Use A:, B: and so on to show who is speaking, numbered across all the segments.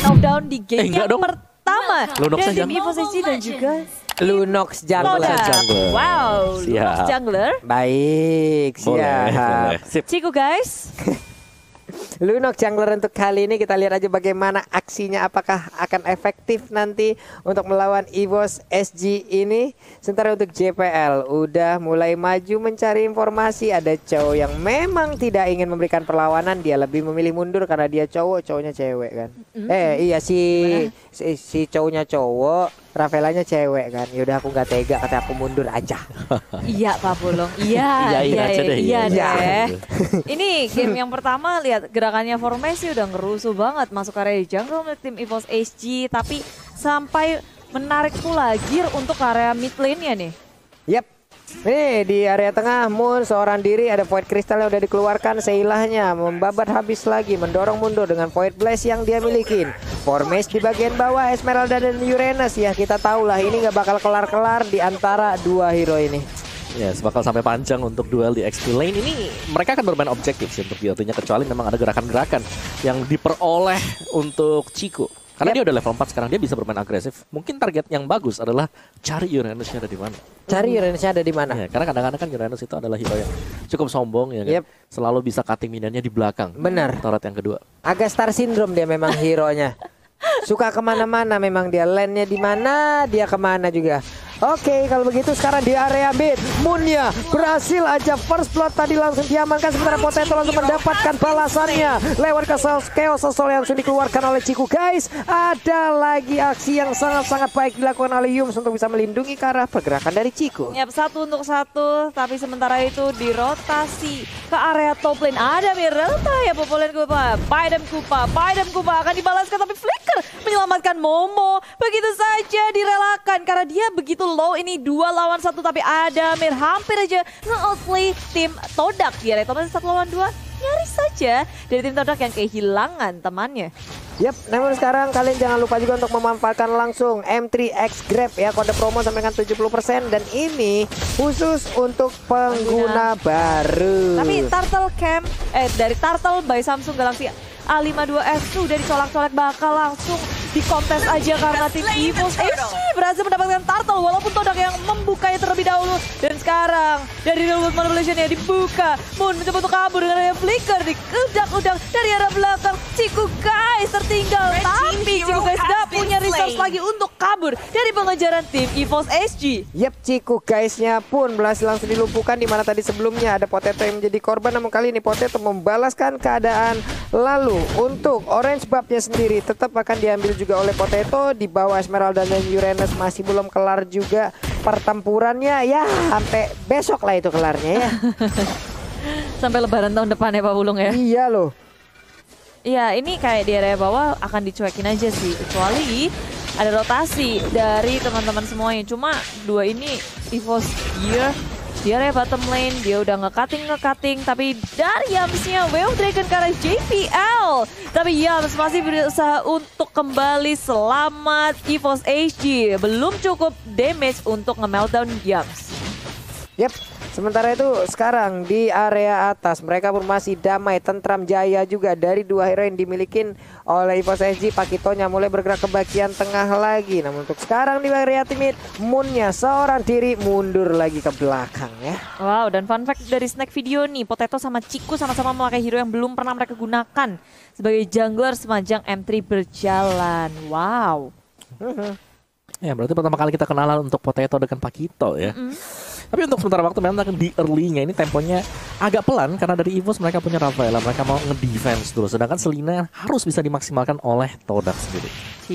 A: Line of Down di game yang
B: dong.
A: pertama.
B: Lunox
A: Dan
B: aja.
A: tim EVOS SG dan juga
C: Lunox jungler.
A: Todak.
B: Jungler.
A: Wow,
B: Siap.
A: Lunox jungler.
C: Baik,
B: Boleh,
C: siap.
B: boleh. Sip.
A: Ciku guys.
C: Lunox jungler untuk kali ini kita lihat aja bagaimana aksinya, apakah akan efektif nanti untuk melawan EVOS SG ini. Sementara untuk JPL udah mulai maju mencari informasi, ada cowok yang memang tidak ingin memberikan perlawanan, dia lebih memilih mundur karena dia cowok, cowoknya cewek kan. Iya si cowoknya cowok, Ravelanya cewek kan. Yaudah aku nggak tega, kata aku mundur aja.
A: Iya Pak Pulung. Iya
B: aja deh,
A: iya
B: iya.
A: deh. Ini game yang pertama lihat gerakannya formasi udah ngerusuh banget masuk area jungle milik tim EVOS SG, tapi sampai menarik pula gear untuk area mid lane-nya nih.
C: Yap. Nih di area tengah Moon seorang diri, ada Void Crystal yang udah dikeluarkan, seilahnya membabat habis lagi, mendorong mundur dengan Void Blast yang dia milikin. Formage di bagian bawah Esmeralda dan Uranus, ya kita tahu lah ini nggak bakal kelar-kelar di antara dua hero ini.
B: Yes, bakal sampai panjang untuk duel di XP lane. Ini mereka akan bermain objektif sih untuk BOT-nya, kecuali memang ada gerakan-gerakan yang diperoleh untuk Ciku. Karena dia udah level 4 sekarang, dia bisa bermain agresif. Mungkin target yang bagus adalah cari Uranusnya ada di mana.
C: Cari Uranusnya ada di mana?
B: Ya, karena kadang-kadang kan Uranus itu adalah hero yang cukup sombong ya kan.
C: Yep.
B: Selalu bisa cutting minionnya di belakang.
C: Benar.
B: Torret yang kedua.
C: Agak star syndrome dia memang hero-nya. Suka kemana-mana memang dia, lane-nya di mana dia kemana juga. Oke, kalau begitu sekarang di area mid, Moonnya berhasil aja first blood tadi langsung diamankan, sementara Potato langsung mendapatkan balasannya lewat ke Chaos Soul yang sudah dikeluarkan oleh Ciku. Guys, ada lagi aksi yang sangat-sangat baik dilakukan oleh Yums untuk bisa melindungi ke arah pergerakan dari Ciku.
A: Yap, 1 untuk 1, tapi sementara itu dirotasi ke area top lane. Ada Mirelta ya populer Kupa. Paidam Kupa akan dibalaskan, tapi Flicker menyelamatkan Momo. Begitu saja direlakan karena dia begitu low, ini 2 lawan 1, tapi ada Mir hampir aja nge-outplay tim Todak. Di area top lane 1 lawan 2, nyaris saja dari tim Todak yang kehilangan temannya.
C: Yap, namun sekarang kalian jangan lupa juga untuk memanfaatkan langsung M3X Grab ya, kode promo sampai dengan 70%, dan ini khusus untuk pengguna baru.
A: Tapi Turtle Camp dari Turtle by Samsung Galaxy A52s tuh udah dicolak-colak, bakal langsung dikontes aja karena tim EVOS SG berhasil mendapatkan Turtle walaupun Todak yang membukanya terlebih dahulu. Dan sekarang dari Reload Manipulation-nya dibuka, Moon mencoba untuk kabur dengan Flicker dikedak-udak dari arah belakang. Ciku guys tertinggal, tapi Ciku guys gak punya resource lagi untuk kabur dari pengejaran tim EVOS SG.
C: Yep, Ciku guysnya pun berhasil langsung dilumpuhkan, di mana tadi sebelumnya ada Potato yang menjadi korban, namun kali ini Potato membalaskan keadaan. Lalu untuk Orange Buff-nya sendiri tetap akan diambil juga oleh Potato. Di bawah Esmeralda dan Uranus masih belum kelar juga pertempurannya, ya sampai besok lah itu kelarnya ya.
A: Sampai lebaran tahun depan ya Pak Bulung ya.
C: Iya loh.
A: Iya, ini kayak di area bawah akan dicuekin aja sih, kecuali ada rotasi dari teman-teman semuanya. Cuma 2 ini EVOS Gear di area bottom lane, dia udah nge-cutting, tapi dari Yamsnya Wave Dragon ke arah JPL. Tapi Yams masih berusaha untuk kembali selamat. EVOS SG belum cukup damage untuk nge-meltdown Yams.
C: Yep. Sementara itu sekarang di area atas mereka pun masih damai, tentram, jaya juga dari 2 hero yang dimiliki oleh EVOS SG. Pakitonya mulai bergerak ke bagian tengah lagi. Namun untuk sekarang di area timid, Moonnya seorang diri mundur lagi ke belakang ya.
A: Wow, dan fun fact dari snack video nih, Potato sama Ciku sama-sama memakai hero yang belum pernah mereka gunakan sebagai jungler sepanjang M3 berjalan. Wow.
B: Ya berarti pertama kali kita kenalan untuk Potato dengan Pakito ya. Tapi untuk sementara waktu memang di early-nya ini temponya agak pelan karena dari EVOS mereka punya Rafaela, mereka mau nge-defense dulu. Sedangkan Selina harus bisa dimaksimalkan oleh Todak sendiri.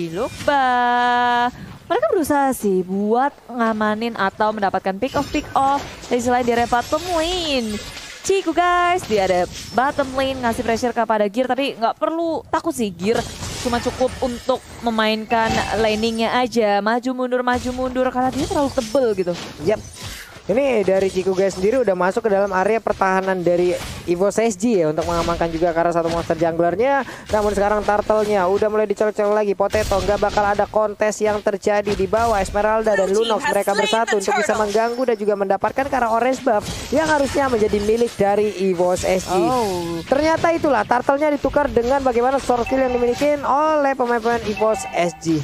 A: Ciluba. Mereka berusaha sih buat ngamanin atau mendapatkan pick off dari selain di area bottom lane. Ciku guys, dia ada bottom lane ngasih pressure kepada Gear, tapi nggak perlu takut sih Gear. Cuma cukup untuk memainkan laningnya aja, maju mundur karena dia terlalu tebel gitu.
C: Yap. Ini dari Ciku guys sendiri udah masuk ke dalam area pertahanan dari EVOS SG ya untuk mengamankan juga karena satu monster junglernya. Namun sekarang turtle-nya udah mulai dicolok-colok lagi. Potato nggak bakal ada kontes yang terjadi di bawah. Esmeralda dan Lunox mereka bersatu untuk bisa mengganggu dan juga mendapatkan ke arah orange buff yang harusnya menjadi milik dari EVOS SG. Ternyata itulah turtle-nya ditukar dengan bagaimana sword skill yang dimiliki oleh pemain-pemain EVOS SG.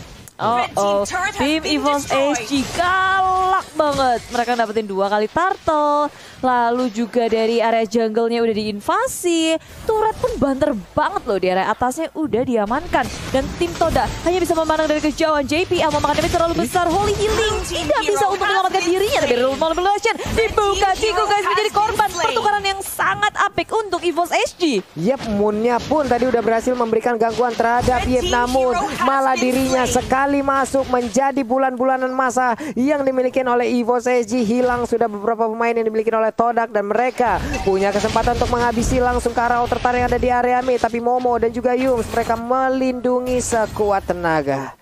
A: Tim EVOS SG galak banget. Mereka dapetin 2 kali turtle. Lalu juga dari area jungle-nya udah diinvasi. Turret pun banter banget loh di area atasnya udah diamankan. Dan tim Toda hanya bisa memandang dari kejauhan. JPL memakan damage terlalu besar. Holy Healing tidak bisa untuk menyelamatkan dirinya. Tapi Real Manipulation dibuka. Ciku guys menjadi korban pertukaran yang sangat apik untuk EVOS SG.
C: Yep, Moonnya pun tadi udah berhasil memberikan gangguan terhadap Yep, namun malah dirinya sekali masuk menjadi bulan-bulanan masa yang dimiliki oleh EVOS SG. Hilang sudah beberapa pemain yang dimiliki oleh Todak dan mereka punya kesempatan untuk menghabisi langsung ke arah outer tower yang ada di area mid. Tapi Momo dan juga Yums mereka melindungi sekuat tenaga.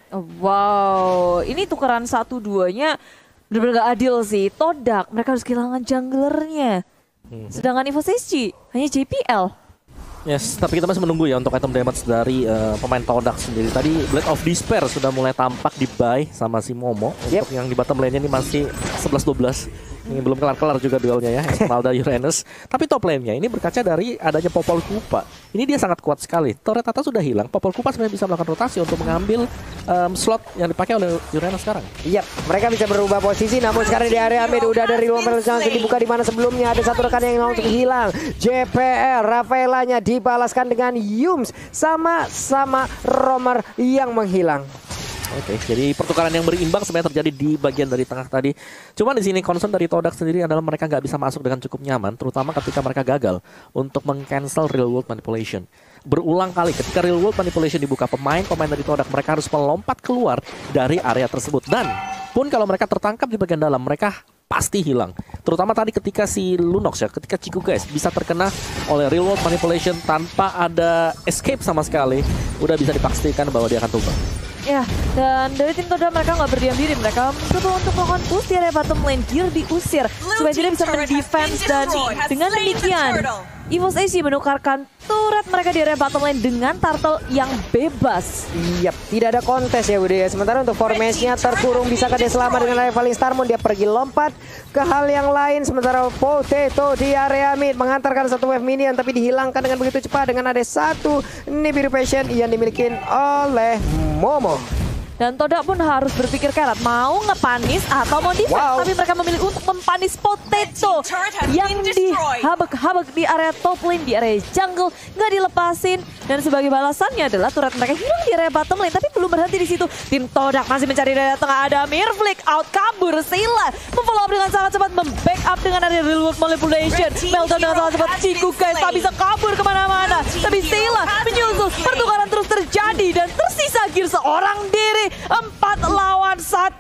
A: Wow, ini tukeran 1-2-nya benar-benar gak adil sih. Todak mereka harus kehilangan junglernya. Sedangkan EVOS SG hanya JPL.
B: Yes, tapi kita masih menunggu ya untuk item damage dari pemain Todak sendiri. Tadi Blade of Despair sudah mulai tampak di buy sama si Momo. Untuk yang di bottom lane-nya ini masih 11-12. Ini belum kelar-kelar juga duelnya ya, Esmeralda Uranus. Tapi top lane-nya ini berkaca dari adanya Popol Kupa. Ini dia sangat kuat sekali. Turret atas sudah hilang, Popol Kupa sebenarnya bisa melakukan rotasi untuk mengambil slot yang dipakai oleh Uranus sekarang.
C: Iya, mereka bisa berubah posisi. Namun sekarang di area mid udah ada Real Manipulation dibuka di mana sebelumnya ada satu rekan yang langsung hilang. JPL, Rafaelanya dibalaskan dengan Yums sama Romer yang menghilang.
B: Oke, jadi pertukaran yang berimbang sebenarnya terjadi di bagian dari tengah tadi. Cuma di sini concern dari Todak sendiri adalah mereka nggak bisa masuk dengan cukup nyaman, terutama ketika mereka gagal untuk meng-cancel Real World Manipulation. Berulang kali ketika Real World Manipulation dibuka, pemain dari Todak mereka harus melompat keluar dari area tersebut. Dan pun kalau mereka tertangkap di bagian dalam, mereka pasti hilang. Terutama tadi ketika si Lunox ya, ketika Ciku guys bisa terkena oleh Real World Manipulation tanpa ada escape sama sekali, udah bisa dipastikan bahwa dia akan tumbang.
A: Ya, dan dari tim Toda mereka nggak berdiam diri. Mereka mencoba untuk melakukan push di area bottom lane. Gear diusir supaya tidak bisa mendefense. Dan dengan demikian EVOS SG menukarkan turret mereka di area bottom lane dengan turtle yang bebas.
C: Yap, tidak ada kontes ya Budi ya. Sementara untuk formasinya terkurung, bisakah dia selamat dengan Rivaling Starmon? Dia pergi lompat ke hal yang lain. Sementara Potato di area mid mengantarkan satu wave minion, tapi dihilangkan dengan begitu cepat dengan ada satu Nibiru Passion yang dimiliki oleh Momo.
A: Dan Todak pun harus berpikir keras mau ngepanis atau mau defense. Tapi mereka memilih untuk mempanis Potato yang dihabek-habek di area top lane, di area jungle, nggak dilepasin. Dan sebagai balasannya adalah turret mereka hilang di area bottom lane. Tapi belum berhenti di situ. Tim Todak masih mencari dari tengah, ada Mirflick out, kabur. Sila memfollow up dengan sangat cepat, membackup dengan area Real World Manipulation. Meltdown dengan sangat cepat, Ciku guys tak bisa kabur kemana-mana. Tapi Sila menyusul, pertukaran terus terjadi dan tersisa gear seorang diri. 4 lawan 1.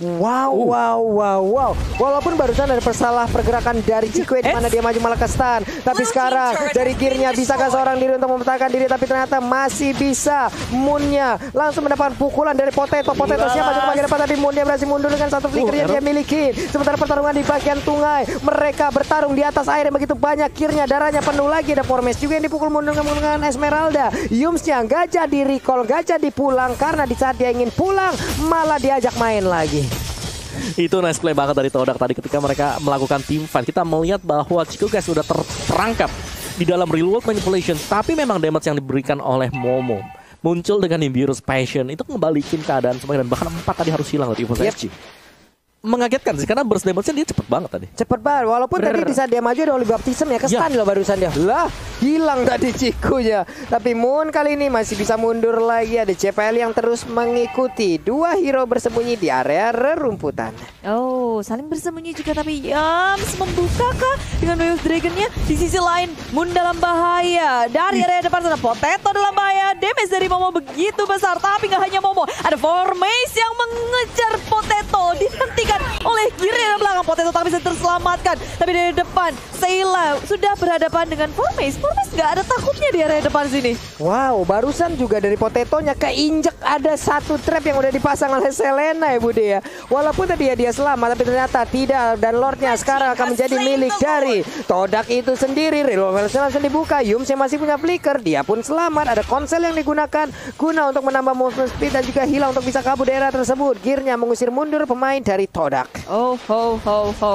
C: Wow. Walaupun barusan ada salah pergerakan dari Ciku di mana dia maju malah ke stun. Tapi sekarang dari gearnya bisakah seorang diri untuk mempertahankan diri, tapi ternyata masih bisa. Moonnya langsung mendapatkan pukulan dari Potato. Potato-nya maju ke bagian depan, tapi Moonnya berhasil mundur dengan satu flicker yang dia miliki. Sementara pertarungan di bagian sungai, mereka bertarung di atas air yang begitu banyak. Gearnya darahnya penuh lagi. Ada Formes juga yang dipukul mundur dengan Esmeralda. Yumsnya nggak jadi recall, nggak jadi pulang karena di saat dia ingin pulang malah diajak main lagi.
B: Itu nice play banget dari Todak tadi ketika mereka melakukan team fight. Kita melihat bahwa Ciku guys sudah terperangkap di dalam Real World Manipulation, tapi memang damage yang diberikan oleh Momo muncul dengan Nimbirus Passion itu ngebalikin keadaan semuanya, dan bahkan 4 tadi harus hilang dari EVOS SG. Mengagetkan sih karena burst damage-nya dia cepet banget tadi.
C: Cepet banget, walaupun tadi di saat dia maju ada Holy Baptism ya, kesan loh barusan dia. Lah, hilang tadi Cikunya. Tapi Moon kali ini masih bisa mundur lagi. Ada JPL yang terus mengikuti. 2 hero bersembunyi di area rerumputan.
A: Oh, saling bersembunyi juga, tapi Yums membuka kah dengan Wave Dragon-nya? Di sisi lain, Moon dalam bahaya. Dari area depan sana, Potato dalam bahaya. Damage dari Momo begitu besar, tapi nggak hanya Momo. Ada Formes yang mengejar Potato. Dihentikan oleh gear dari belakang. Potato tak bisa terselamatkan. Tapi dari depan, Sela sudah berhadapan dengan Formes. Formes nggak ada takutnya di area depan sini.
C: Wow, barusan juga dari Potetonya keinjek ada satu trap yang udah dipasang oleh Selena ya Bude ya. Walaupun tadi ya dia selamat tapi ternyata tidak, dan Lordnya sekarang akan menjadi milik dari Todak itu sendiri. Revolvernya langsung dibuka, Yums yang masih punya flicker, dia pun selamat. Ada konsel yang digunakan guna untuk menambah movement speed dan juga hilang untuk bisa kabur daerah tersebut. Gearnya mengusir mundur pemain dari Todak.
A: Oh ho ho ho.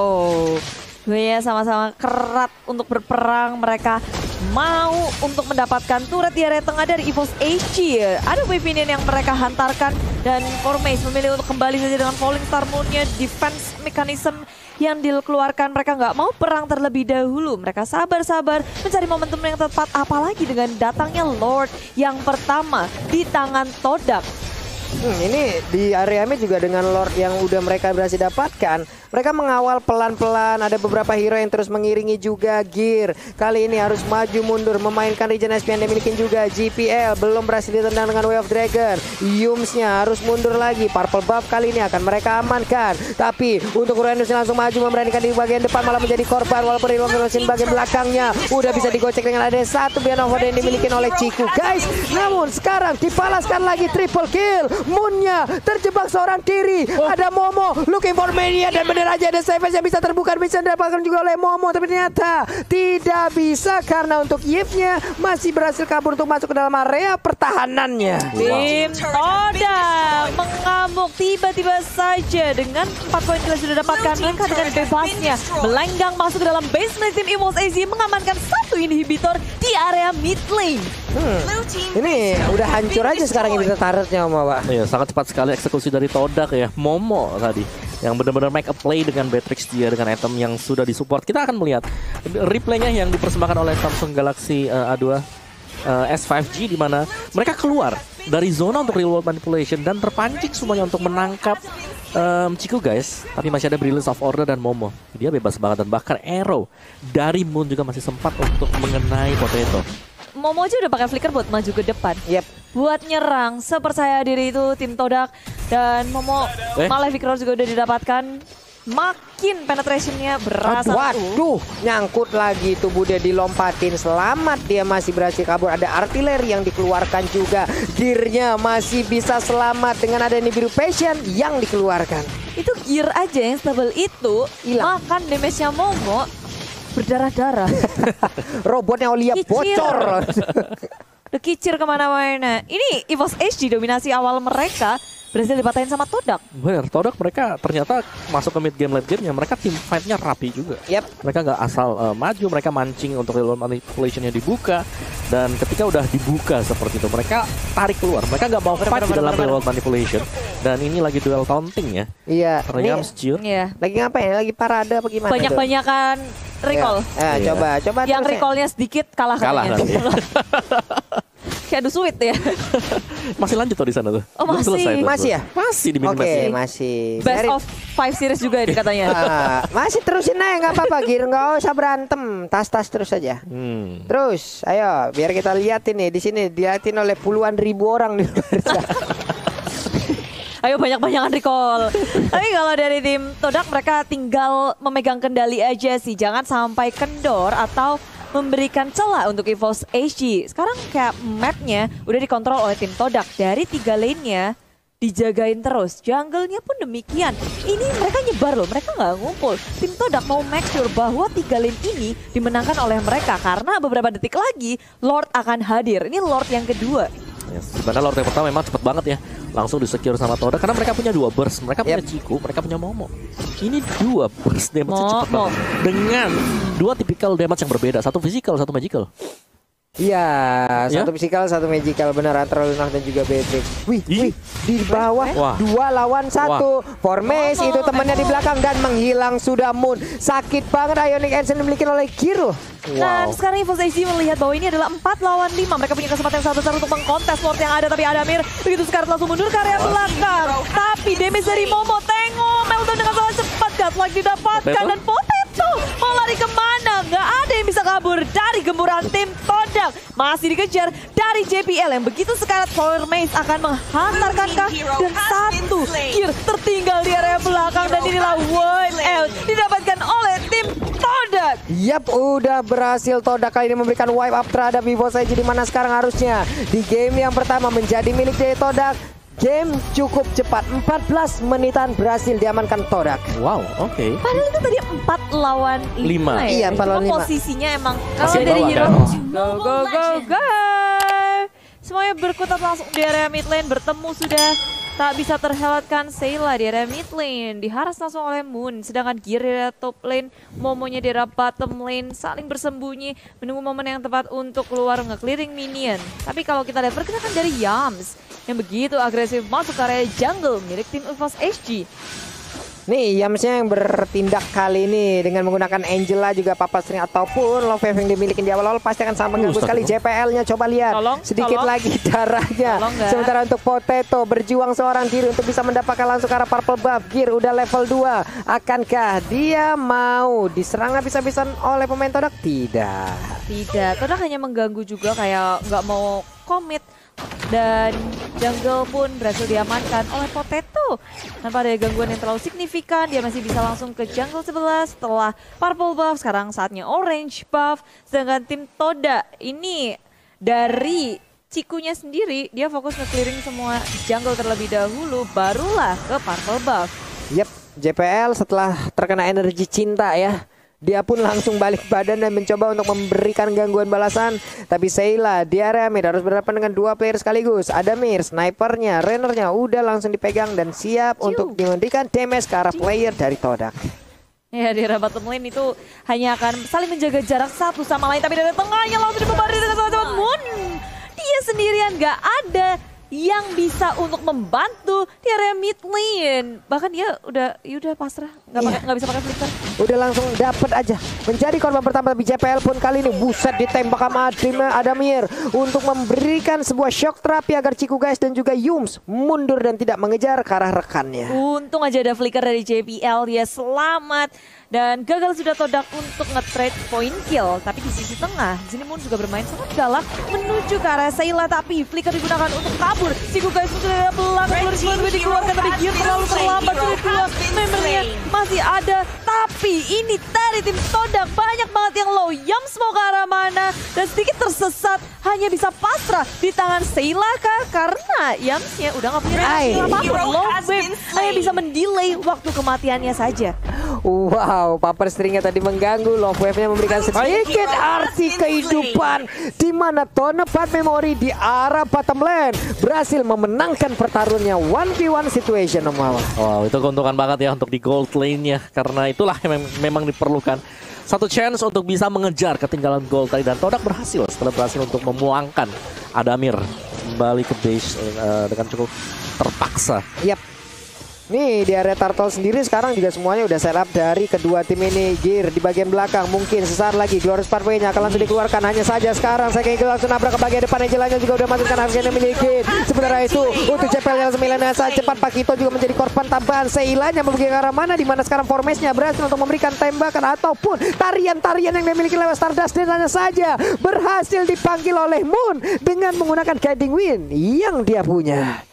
A: Ya sama-sama kerat untuk berperang. Mereka mau untuk mendapatkan turret di area tengah dari EVOS HG. Ada Weaponian yang mereka hantarkan dan Formes memilih untuk kembali saja dengan Falling Star Moon-nya. Defense mechanism yang dikeluarkan, mereka nggak mau perang terlebih dahulu. Mereka sabar-sabar mencari momentum yang tepat, apalagi dengan datangnya Lord yang pertama di tangan Todak.
C: Ini di area mid juga dengan Lord yang udah mereka berhasil dapatkan. Mereka mengawal pelan-pelan, ada beberapa hero yang terus mengiringi juga Gear. Kali ini harus maju mundur, memainkan regen SP yang dimiliki juga GPL. Belum berhasil ditendang dengan Way of Dragon. Yumsnya harus mundur lagi, Purple Buff kali ini akan mereka amankan. Tapi untuk Uranus langsung maju memberanikan di bagian depan, malah menjadi korban. Walaupun di bagian belakangnya udah bisa digocek dengan ada satu Beyond of yang dimiliki oleh Ciku guys. Namun sekarang dibalaskan lagi triple kill. Moonnya terjebak seorang diri. Ada Momo looking for Mania dan bener aja ada Savage yang bisa terbuka, bisa didapatkan juga oleh Momo, tapi ternyata tidak bisa karena untuk Yip-nya masih berhasil kabur untuk masuk ke dalam area pertahanannya.
A: Tim Todak mengamuk tiba-tiba saja dengan 4 poin kita sudah dapatkan. Mereka dengan bebasnya melenggang masuk ke dalam basement tim EVOS AZ, mengamankan satu inhibitor di area mid lane.
C: Ini udah hancur aja sekarang ini turretnya Om Pak.
B: Iya, sangat cepat sekali eksekusi dari Todak ya. Momo tadi yang benar-benar make a play dengan Beatrix dia dengan item yang sudah disupport. Kita akan melihat replaynya yang dipersembahkan oleh Samsung Galaxy A2 S5G, di mana mereka keluar dari zona untuk real world manipulation dan terpancing semuanya untuk menangkap Ciku guys. Tapi masih ada Brilliance of Order dan Momo. Dia bebas banget, dan bahkan arrow dari Moon juga masih sempat untuk mengenai Potato.
A: Momo aja udah pakai flicker buat maju ke depan. Buat nyerang, sepercaya diri itu tim Todak. Dan Momo malah Victor juga udah didapatkan. Makin penetrationnya berasa.
C: Waduh, nyangkut lagi tubuh dia dilompatin. Selamat, dia masih berhasil kabur. Ada artileri yang dikeluarkan juga. Gearnya masih bisa selamat dengan ada biru passion yang dikeluarkan.
A: Itu gear aja yang stable itu
C: hilang.
A: Makan damage-nya Momo berdarah-darah.
C: Robotnya Olia bocor.
A: Udah kicir kemana-mana. Ini EVOS HG dominasi awal mereka berhasil dipatahin sama Todak.
B: Bener, Todak mereka ternyata masuk ke mid game late game-nya, mereka team fight-nya rapi juga. Mereka nggak asal maju, mereka mancing untuk real world manipulation-nya dibuka. Dan ketika udah dibuka seperti itu, mereka tarik keluar. Mereka nggak mau fight di dalam real world manipulation. Dan ini lagi duel taunting ya.
C: Iya.
A: Iya.
C: Lagi ngapain? Lagi parade apa gimana?
A: Banyak-banyakan recall.
C: Coba
A: yang recallnya sedikit kalah
B: kan.
A: Kayak sweet ya.
B: Masih lanjut tuh di sana tuh.
A: Oh, masih.
C: Selesai tuh. Masih ya?
B: Masih di mid
C: Oke, masih.
A: Best of 5 series juga ini katanya.
C: Masih terusin aja nggak apa-apa, Gir, nggak usah berantem, tas-tas terus aja. Terus, ayo biar kita liatin nih di sini diliatin oleh puluhan ribu orang di luar sana.
A: Ayo banyak-banyakan recall. Tapi kalau dari tim Todak mereka tinggal memegang kendali aja sih. Jangan sampai kendor atau memberikan celah untuk EVOS HG. Sekarang kayak mapnya udah dikontrol oleh tim Todak. Dari 3 lane-nya dijagain terus. Jungle-nya pun demikian. Ini mereka nyebar loh, mereka nggak ngumpul. Tim Todak mau make sure bahwa 3 lane ini dimenangkan oleh mereka. Karena beberapa detik lagi Lord akan hadir. Ini Lord yang kedua.
B: Sebenarnya Lord yang pertama memang cepat banget ya. Langsung disecure sama Todak karena mereka punya 2 burst. Mereka punya Ciku, mereka punya Momo. Ini 2 burst damage cepat banget. Dengan 2 tipikal damage yang berbeda. Satu physical, satu magical.
C: Iya, satu physical, satu magical, benar, antara Lunah dan juga Beatrix. Wih, di bawah 2 lawan 1. Formes itu temannya di belakang dan menghilang sudah Moon. Sakit banget Ionic Ensign dimiliki oleh Giro.
A: Dan sekarang EVOS HG melihat bahwa ini adalah 4 lawan 5. Mereka punya kesempatan yang sangat besar untuk mengkontes Lord yang ada, tapi Adamir begitu sekarang langsung mundur ke area belakang. Tapi damage dari Momo, tengok Meltdown dengan sangat cepat, Godlike didapatkan dan Potato mau lari kemana? Gak ada yang bisa kabur dari gemburan tim Todak. Masih dikejar dari JPL yang begitu sekarat. Formes akan menghantarkan kah, dan satu gear tertinggal di area belakang, dan inilah wipe out didapatkan oleh tim tim Todak.
C: Yap, udah berhasil Todak kali ini memberikan wipe up terhadap EVOS SG, di mana sekarang harusnya di game yang pertama menjadi milik dari Todak. Game cukup cepat, 14 menitan berhasil diamankan Todak.
B: Wow, oke.
A: Padahal itu tadi 4 lawan 5 ya?
C: Iya, 4 lawan 5.
A: Posisinya emang
B: Masih
A: kalau
B: di
A: dari
B: bawah,
A: hero
B: kan?
A: go. Semuanya berkutat langsung di area mid lane, bertemu sudah. Tak bisa terhelatkan Sayla di area mid lane, diharas langsung oleh Moon. Sedangkan Gear di area top lane, Momonya di area bottom lane, saling bersembunyi, menunggu momen yang tepat untuk keluar nge-clearing minion. Tapi kalau kita lihat pergerakan dari Yams, yang begitu agresif masuk ke area jungle milik tim EVOS SG.
C: Nih Yamsnya yang bertindak kali ini dengan menggunakan Angela juga Papa String ataupun Love Wave yang dimiliki di awal-awal pasti akan sangat mengganggu sekali. JPL-nya coba lihat sedikit lagi darahnya. Sementara untuk Potato berjuang seorang diri untuk bisa mendapatkan langsung ke arah purple buff. Gear udah level 2. Akankah dia mau diserang habis-habisan oleh pemain Todak? Tidak.
A: Todak hanya mengganggu juga, kayak nggak mau komit. Dan jungle pun berhasil diamankan oleh Potato. Tanpa ada gangguan yang terlalu signifikan, dia masih bisa langsung ke jungle sebelah setelah purple buff. Sekarang saatnya orange buff. Sedangkan tim Todak ini dari Cikunya sendiri, dia fokus nge-clearing semua jungle terlebih dahulu, barulah ke purple buff.
C: Yep, JPL setelah terkena energi cinta ya, dia pun langsung balik badan dan mencoba untuk memberikan gangguan balasan. Tapi Sayla di area mid harus berhadapan dengan 2 player sekaligus. Ada Mir, snipernya, Rainernya udah langsung dipegang dan siap untuk memberikan damage ke arah player dari Todak.
A: Ya, di area bottom lane itu hanya akan saling menjaga jarak satu sama lain. Tapi dari tengahnya langsung dibebari dengan sama Moon. Dia sendirian, gak ada yang bisa untuk membantu di area mid lane. Bahkan dia udah pasrah, nggak bisa pakai flicker.
C: Udah langsung dapat aja menjadi korban pertama. Tapi JPL pun kali ini buset ditembak sama Adamir untuk memberikan sebuah shock terapi agar Ciku guys dan juga Yums mundur dan tidak mengejar ke arah rekannya.
A: Untung aja ada flicker dari JPL, dia selamat. Dan gagal sudah Todak untuk nge-trade point kill. Tapi di sisi tengah, Zinny Moon juga bermain sangat galak menuju ke arah Sayla. Tapi flicker digunakan untuk kabur. Ciku guys sudah dari belakang, belum dikeluarkan. Tapi Gear terlalu terlambat. Sudah 2 membernya masih ada. Tapi ini dari tim Todak banyak banget yang low. Yams mau ke arah mana? Dan sedikit tersesat. Hanya bisa pasrah di tangan Sayla kah? Karena Yamsnya udah gak punya reaksi apapun. Low wave hanya bisa mendelay waktu kematiannya saja.
C: Wow, Papa Stringnya tadi mengganggu. Love Wave-nya memberikan sedikit arti kehidupan, di mana Tone Fat Memory di arah bottom lane berhasil memenangkan pertarungannya 1v1 situation.
B: Wow, itu keuntungan banget ya untuk di gold lane-nya. Karena itulah yang memang diperlukan satu chance untuk bisa mengejar ketinggalan gold tadi. Dan Todak berhasil setelah berhasil untuk memuangkan Adamir kembali ke base dengan cukup terpaksa.
C: Yap. Nih di area Turtle sendiri sekarang juga semuanya udah set up dari kedua tim ini. Gear di bagian belakang mungkin sesaat lagi Glorious Pathway-nya akan langsung dikeluarkan. Hanya saja sekarang saya kayak langsung nabrak ke bagian depan. Angelanya juga udah masukkan harusnya memiliki. Sementara itu untuk JPL yang sembilan saat cepat Pakito juga menjadi korban tambahan. Seilanya memiliki ke arah mana, di mana sekarang Formation-nya berhasil untuk memberikan tembakan ataupun tarian-tarian yang dimiliki lewat Stardust. Dan hanya saja berhasil dipanggil oleh Moon dengan menggunakan Guiding Wind yang dia punya.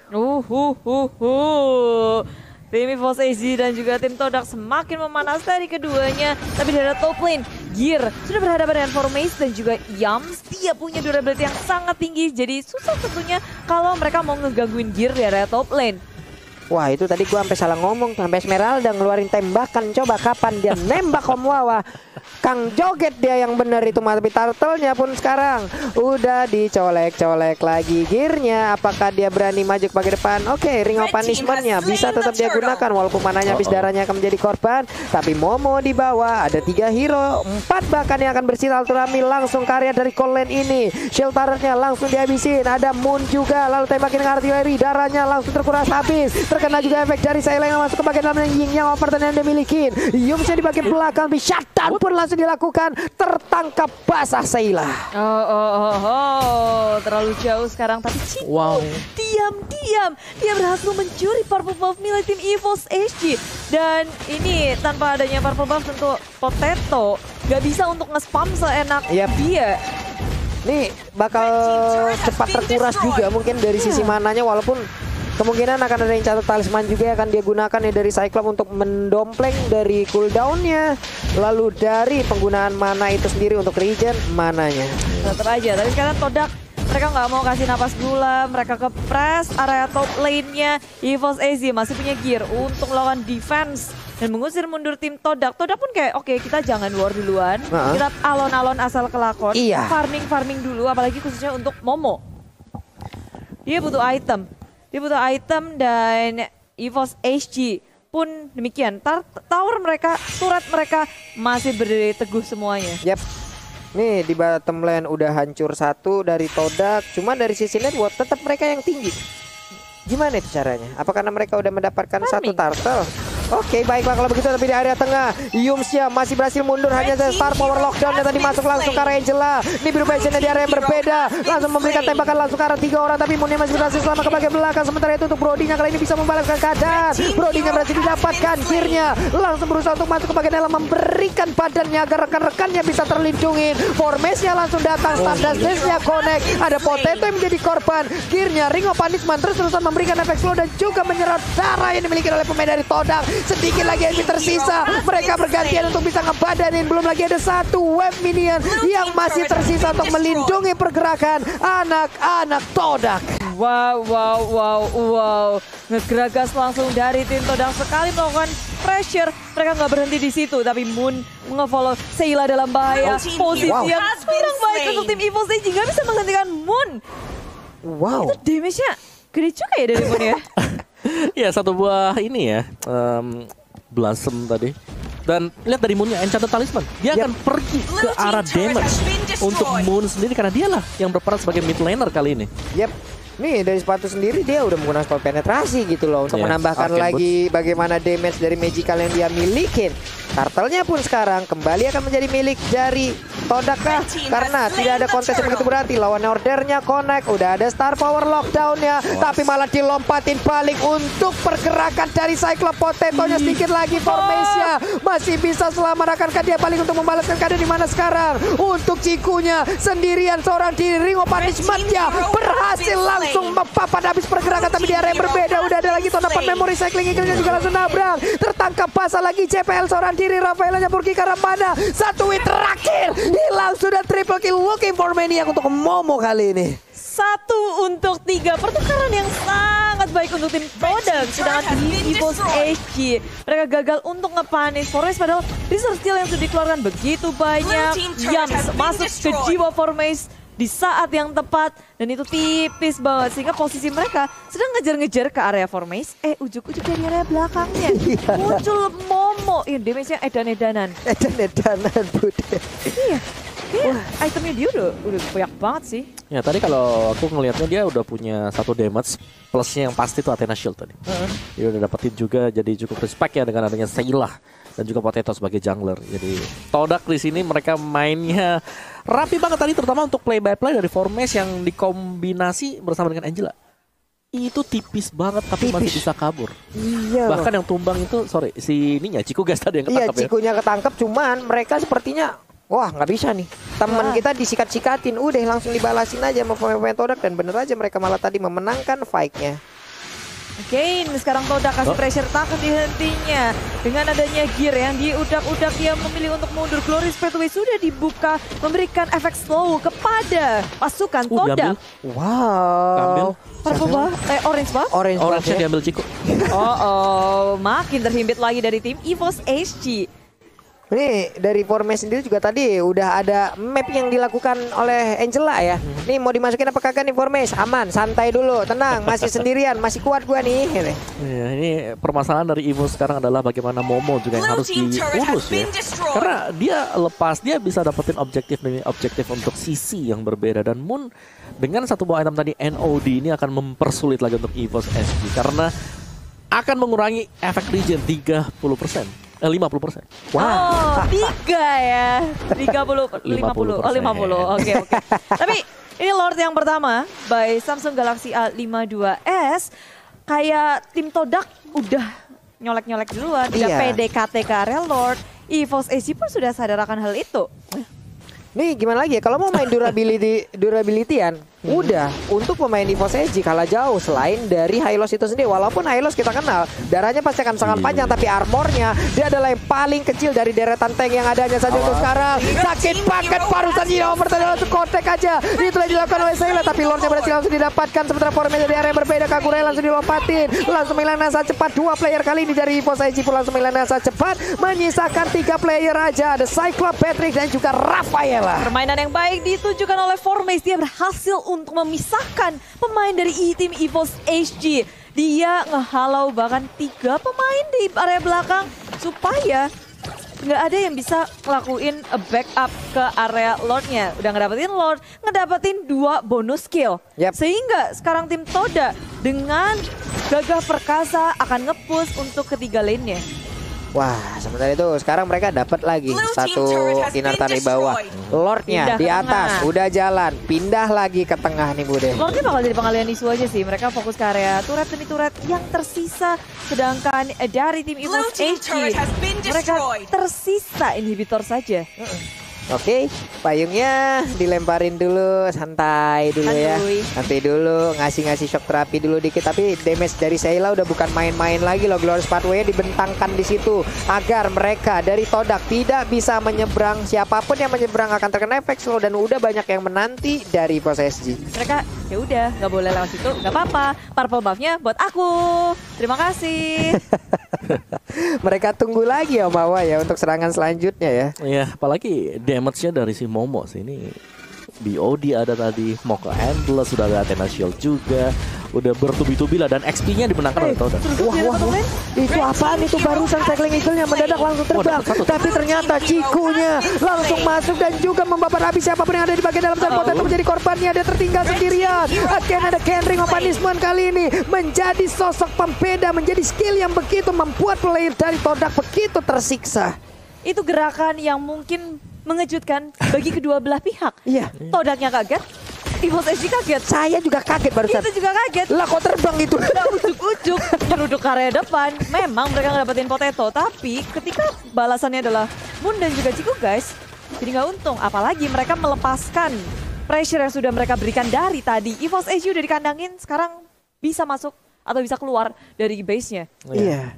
A: Tim EVOS SG dan juga tim Todak semakin memanas dari keduanya. Tapi dari top lane, Gear sudah berhadapan dengan Formation dan juga Yams. Dia punya durability yang sangat tinggi, jadi susah tentunya kalau mereka mau ngegangguin Gear di area top lane.
C: Wah, itu tadi gua sampai salah ngomong, sampai Esmeralda ngeluarin tembakan. Coba kapan dia nembak Om Wawa. Kang joget dia yang bener itu, tapi Turtle-nya pun sekarang udah dicolek-colek lagi Gear-nya. Apakah dia berani maju ke bagian depan? Oke, Ring of Punishment-nya bisa tetap dia gunakan walaupun mananya habis, darahnya akan menjadi korban. Tapi Momo di bawah, ada 3 hero, 4 bahkan yang akan bersilaturahmi langsung ke area dari Cold Lane ini. Shelter-nya langsung dihabisin. Ada Moon juga, lalu tembakin dengan artileri, darahnya langsung terkuras habis. Terkena juga efek dari Sayla yang masuk ke bagian dalam yang overturn yang dia miliki. Yumsnya di bagian belakang, tapi shutdown pun langsung dilakukan. Tertangkap basah Sayla.
A: Terlalu jauh sekarang. Tapi Ciku diam-diam dia berhasil mencuri purple buff milik tim EVOS SG. Dan ini tanpa adanya purple buff tentu Potato gak bisa untuk nge-spam seenak dia.
C: Nih bakal cepat terkuras juga mungkin dari sisi mananya, walaupun Kemungkinan akan ada yang catat talisman juga akan dia gunakan ya dari Cyclops untuk mendompleng dari cooldownnya. Lalu dari penggunaan mana itu sendiri untuk regen mananya.
A: Tetap aja, tapi sekarang Todak mereka nggak mau kasih napas gula, mereka ke press area top lane-nya. EVOS AZ masih punya gear untuk melakukan defense dan mengusir mundur tim Todak. Todak pun kayak oke, kita jangan war duluan, kita alon-alon asal kelakon, farming dulu, apalagi khususnya untuk Momo. Dia butuh item dan EVOS HG pun demikian. Tower mereka, turret mereka masih berdiri teguh semuanya.
C: Yap. Nih di bottom lane udah hancur satu dari Todak. Cuma dari sisi network tetap mereka yang tinggi. Gimana itu caranya? Apa karena mereka udah mendapatkan satu turtle? Oke, baiklah kalau begitu, tapi di area tengah Yumsya masih berhasil mundur, hanya saja Star Power Lockdown yang tadi masuk langsung ke arah Angela. Ini berubah di area yang berbeda, langsung memberikan tembakan langsung ke arah 3 orang, tapi Moonnya masih berhasil selama ke bagian belakang. Sementara itu untuk Brody-nya kali ini bisa membalaskan keadaan. Brody-nya berhasil didapatkan, gear-nya langsung berusaha untuk masuk ke bagian dalam, memberikan badannya agar rekan-rekannya bisa terlindungi. Formation-nya langsung datang, standar stage-nya connect, ada Potato yang menjadi korban. Gear-nya Ring of Punishment terus-terusan memberikan efek slow dan juga menyerap darah yang dimiliki oleh pemain dari Todak. Sedikit lagi yang tersisa, mereka bergantian untuk bisa ngebadanin. Belum lagi ada satu web minion yang masih tersisa untuk melindungi pergerakan anak-anak Todak.
A: Wow. Ngegeragas langsung dari tim Todak, sekali melakukan pressure. Mereka nggak berhenti di situ, tapi Moon nge-follow Seila dalam bahaya. Posisi yang kurang baik untuk tim EVOS AZ, nggak bisa menghentikan Moon. Itu damage-nya gede juga ya dari Moon ya.
B: Ya, satu buah ini ya, Blossom tadi. Dan lihat dari Moonnya, Enchanted Talisman. Dia akan pergi ke arah damage untuk Moon sendiri, karena dialah yang berperan sebagai mid laner kali ini.
C: Nih dari sepatu sendiri dia udah menggunakan spell penetrasi gitu loh, untuk menambahkan lagi bagaimana damage dari magical yang dia milikin. Turtle-nya pun sekarang kembali akan menjadi milik dari Todak kah? Karena tidak ada kontes yang begitu berarti. Lawan ordernya connect, udah ada Star Power Lockdown-nya, tapi malah dilompatin balik untuk pergerakan dari Cyclops. Potato-nya sedikit lagi, formation masih bisa selamat. Akankah dia balik untuk membalaskan keadaan di mana sekarang? Untuk Cikunya sendirian seorang di Ring of Punishment-nya berhasil langsung papan habis pergerakan, tapi di area yang berbeda udah ada lagi dapat memory cycling, Eagle-nya juga langsung nabrak. Tertangkap basah lagi JPL seorang diri. Rafaelanya pergi ke arah mana? Satu win terakhir, hilang sudah triple kill. Looking for Maniac untuk Momo kali ini.
A: 1 untuk 3, pertukaran yang sangat baik untuk tim Todak. Sedangkan di EVOS AZ mereka gagal untuk nge-punish Forest, padahal resource steal yang sudah dikeluarkan begitu banyak. Yams masuk ke jiwa Forest di saat yang tepat, dan itu tipis banget sehingga posisi mereka sedang ngejar-ngejar ke area formation. Ujuk-ujuk dari area belakangnya muncul Momo. Damage-nya edan-edanan
C: Bude.
A: Iya, itemnya dia udah banyak banget sih.
B: Ya tadi kalau aku ngelihatnya dia udah punya 1 damage, plusnya yang pasti itu Athena Shield tadi. Dia udah dapetin juga, jadi cukup respect ya dengan adanya Seila dan juga Potato sebagai jungler. Jadi Todak di sini mereka mainnya rapi banget tadi, terutama untuk play by play dari Formes yang dikombinasi bersama dengan Angela. Itu tipis banget tapi masih bisa kabur.
C: Iya.
B: Bahkan yang tumbang itu si ininya Ciku guys tadi yang ketangkap.
C: Iya, Cikunya ketangkep, cuman mereka sepertinya wah nggak bisa nih. Teman kita disikat-sikatin, udah langsung dibalasin aja sama pemain Todak, dan bener aja mereka malah tadi memenangkan fight-nya.
A: Oke, sekarang Todak kasih pressure, takut dihentinya. Dengan adanya gear yang diudak-udak, dia memilih untuk mundur. Glorious Pathway sudah dibuka, memberikan efek slow kepada pasukan Todak.
C: Wow.
A: Purple orange buff?
B: Orange-nya diambil Ciku.
A: Makin terhimpit lagi dari tim EVOS AZ.
C: Ini dari Formes sendiri juga tadi udah ada map yang dilakukan oleh Angela ya. Nih mau dimasukin apa kagak nih Formes? Aman, santai dulu, tenang, masih sendirian, masih kuat gua nih.
B: Ya, ini permasalahan dari EVOS sekarang adalah bagaimana Momo juga yang harus diurus ya. Karena dia bisa dapetin objektif untuk sisi yang berbeda, dan Moon dengan satu buah item tadi NOD ini akan mempersulit lagi untuk EVOS SG karena akan mengurangi efek regen 50%. 50%.
A: Wow. 3 ya. 50. Oke. Tapi ini Lord yang pertama by Samsung Galaxy A52s. Kayak tim Todak udah nyolek-nyolek duluan. Udah PDKT ke area Lord. EVOS AZ pun sudah sadar akan hal itu.
C: Nih gimana lagi ya, kalau mau main durability Udah, untuk pemain EVOS SG kalah jauh selain dari Hylos itu sendiri. Walaupun Hylos kita kenal, darahnya pasti akan sangat panjang, tapi armornya dia adalah yang paling kecil dari deretan tank yang adanya saja untuk sekarang. Sakit banget barusan pertandingan langsung kontek aja. Itulah yang dilakukan oleh Syla, tapi Lordnya berhasil langsung didapatkan. Sementara formasi dari area berbeda, Kagura langsung dilompatin. Langsung menghilangkan saat cepat 2 player kali ini dari EVOS SG pun langsung menghilangkan saat cepat. Menyisakan 3 player aja. Ada Cyclops, Patrick, dan juga Rafaela.
A: Permainan yang baik ditunjukkan oleh Formase. Dia berhasil untuk memisahkan pemain dari tim EVOS SG. Dia ngehalau bahkan 3 pemain di area belakang supaya nggak ada yang bisa ngelakuin a backup ke area Lordnya. Udah ngedapetin Lord, ngedapetin 2 bonus skill. Sehingga sekarang tim Toda dengan gagah perkasa akan nge-push untuk ketiga lane-nya.
C: Wah, sementara itu sekarang mereka dapat lagi satu Inartan di bawah. Lordnya di atas, udah jalan, pindah lagi ke tengah nih Bude.
A: Lordnya bakal jadi pengalian isu aja sih. Mereka fokus ke area turret demi turret yang tersisa. Sedangkan dari tim EVOS SG, mereka tersisa inhibitor saja.
C: Oke, payungnya dilemparin dulu, santai dulu ya. Nanti dulu ngasih shock terapi dulu dikit. Tapi damage dari Syla udah bukan main-main lagi loh. Glorious Pathway dibentangkan di situ agar mereka dari Todak tidak bisa menyeberang. Siapapun yang menyeberang akan terkena efek slow dan udah banyak yang menanti dari EVOS SG.
A: Mereka ya udah nggak boleh lewat situ, nggak apa-apa. Purple buff-nya buat aku. Terima kasih.
C: Mereka tunggu lagi ya Mawa ya untuk serangan selanjutnya ya.
B: Iya, apalagi damage-nya dari si Momo sih ini. BOD ada tadi, Moko Handler, sudah ada Athena Shield juga. Udah bertubi-tubi lah dan XP-nya dimenangkan oleh Toda.
C: Wah. Itu apaan itu barusan Cycling Eagle-nya mendadak langsung terbang. Tapi ternyata Cikunya langsung masuk dan juga membabat habis siapapun yang ada di bagian dalam dan Potato menjadi korbannya. Dia tertinggal sendirian. Akan ada Kendring of Punishment kali ini menjadi sosok pembeda, menjadi skill yang begitu membuat player dari Todak begitu tersiksa.
A: Itu gerakan yang mungkin mengejutkan bagi kedua belah pihak.
C: Iya.
A: Todaknya kaget, EVOS SG kaget.
C: Saya juga kaget barusan.
A: Kita juga kaget.
C: Lah kok terbang itu?
A: Udah ujuk-ujuk nyeruduk area depan. Memang mereka ngedapetin Potato, tapi ketika balasannya adalah Moon dan juga Ciku guys, jadi nggak untung. Apalagi mereka melepaskan pressure yang sudah mereka berikan dari tadi. EVOS SG udah dikandangin, sekarang bisa masuk atau bisa keluar dari base-nya.
C: Iya.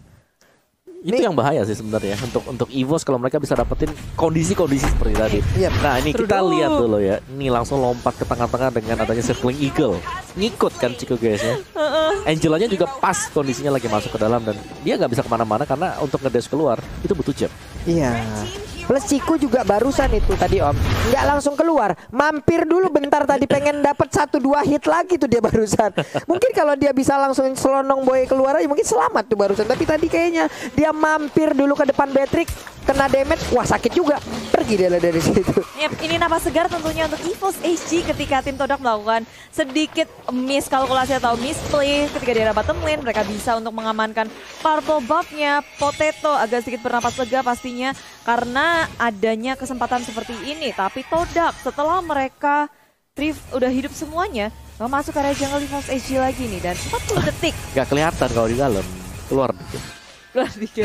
B: Itu yang bahaya sih sebenarnya untuk EVOS kalau mereka bisa dapetin kondisi-kondisi seperti tadi. Nah ini kita lihat dulu ya. Ini langsung lompat ke tengah-tengah dengan adanya Circling Eagle. Ngikut kan Ciku guys ya. Angelanya juga pas kondisinya lagi masuk ke dalam dan dia nggak bisa kemana-mana karena untuk ngedash keluar itu butuh jam.
C: Iya. Plus Ciku juga barusan itu tadi Om, nggak langsung keluar, mampir dulu bentar tadi pengen dapat 1-2 hit lagi tuh dia barusan. Mungkin kalau dia bisa langsung selonong boy keluar aja mungkin selamat tuh barusan. Tapi tadi kayaknya dia mampir dulu ke depan Patrick, kena damage, wah sakit juga, pergi dia dari situ.
A: Yep, ini napas segar tentunya untuk EVOS SG ketika tim Todak melakukan sedikit miskalkulasi atau misplay ketika di area bottom lane. Mereka bisa untuk mengamankan purple buff-nya. Potato agak sedikit bernapas lega pastinya karena adanya kesempatan seperti ini. Tapi Todak setelah mereka udah hidup semuanya, masuk area jungle EVOS SG lagi nih dan 40 detik.
B: Gak kelihatan kalau di dalam, keluar dikit.
A: Keluar dikit.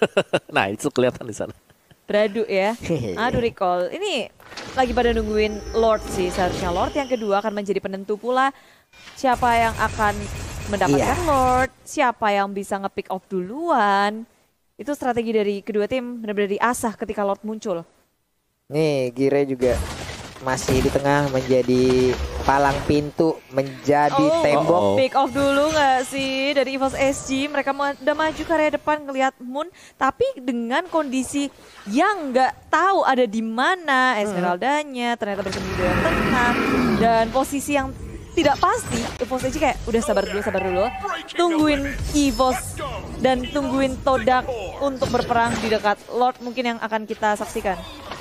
B: Nah itu kelihatan di sana.
A: Beradu ya. Aduh recall. Ini lagi pada nungguin Lord sih. Seharusnya Lord yang kedua akan menjadi penentu pula siapa yang akan mendapatkan Lord, siapa yang bisa nge-pick off duluan. Itu strategi dari kedua tim benar-benar diasah ketika Lord muncul.
C: Nih Gire juga masih di tengah menjadi palang pintu, menjadi tembok.
A: Pick off dulu nggak sih dari EVOS SG? Mereka udah maju ke area depan ngelihat Moon, tapi dengan kondisi yang nggak tahu ada di mana Esmeraldanya, ternyata bersembunyi di tengah dan posisi yang tidak pasti. EVOS SG kayak udah sabar dulu, tungguin EVOS dan tungguin Todak untuk berperang di dekat Lord mungkin yang akan kita saksikan.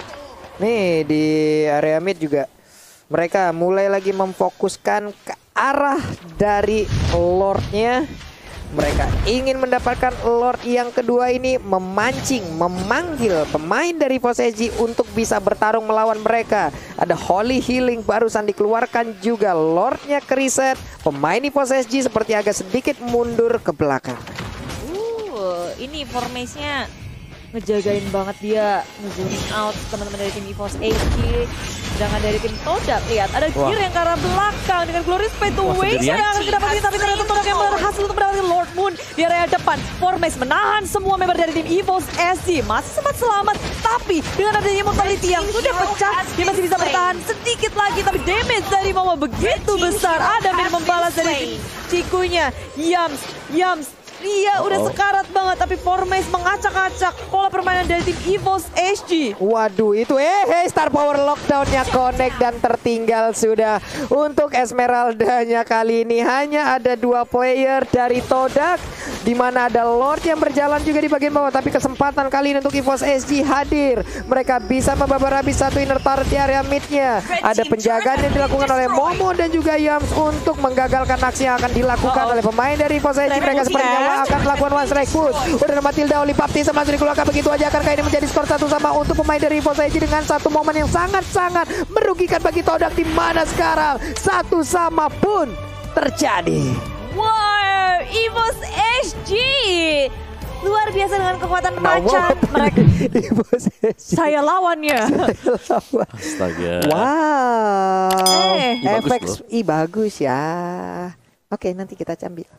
C: Nih di area mid juga mereka mulai lagi memfokuskan ke arah dari Lordnya. Mereka ingin mendapatkan Lord yang kedua ini, memancing, memanggil pemain dari EVOS SG untuk bisa bertarung melawan mereka. Ada Holy Healing barusan dikeluarkan juga, Lordnya ke reset. Pemain EVOS SG seperti agak sedikit mundur ke belakang.
A: Ini formasinya ngejagain banget dia, nge-zooming out teman-teman dari tim EVOS SG. Sedangkan dari tim Todak, lihat ada gear yang ke arah belakang dengan Glorious Pay to Waste yang harus didapatin, tapi ternyata Todak yang berhasil untuk mendapatkan Lord Moon di area depan. Formes menahan semua member dari tim EVOS SG, masih sempat selamat, tapi dengan adanya mortality yang sudah pecah, dia masih bisa bertahan sedikit lagi, tapi damage dari Momo begitu besar. Ada membalas dari tim Cikunya, Yams. Iya, udah sekarat banget, tapi Formes mengacak-acak pola permainan dari tim EVOS SG.
C: Waduh, itu Star Power lockdownnya connect dan tertinggal sudah. Untuk Esmeraldanya kali ini hanya ada 2 player dari Todak, di mana ada Lord yang berjalan juga di bagian bawah, tapi kesempatan kali ini untuk EVOS SG hadir. Mereka bisa membabar habis satu inner turret di area midnya. Ada penjagaan yang dilakukan oleh Momo dan juga Yams untuk menggagalkan aksi yang akan dilakukan oleh pemain dari EVOS SG. Mereka sepertinya akan melakukan one strike push. Udah ada Matilda Oli Baptista langsung dikeluarkan begitu aja. Akankah ini menjadi skor 1-1 untuk pemain dari EVOS SG dengan satu momen yang sangat-sangat merugikan bagi Todak, di mana sekarang 1-1 pun terjadi.
A: Wow, EVOS SG luar biasa dengan kekuatan macan mereka. Saya lawannya.
B: Astaga.
C: Wow. Efek
B: bagus
C: bagus ya. Oke, nanti kita cambil.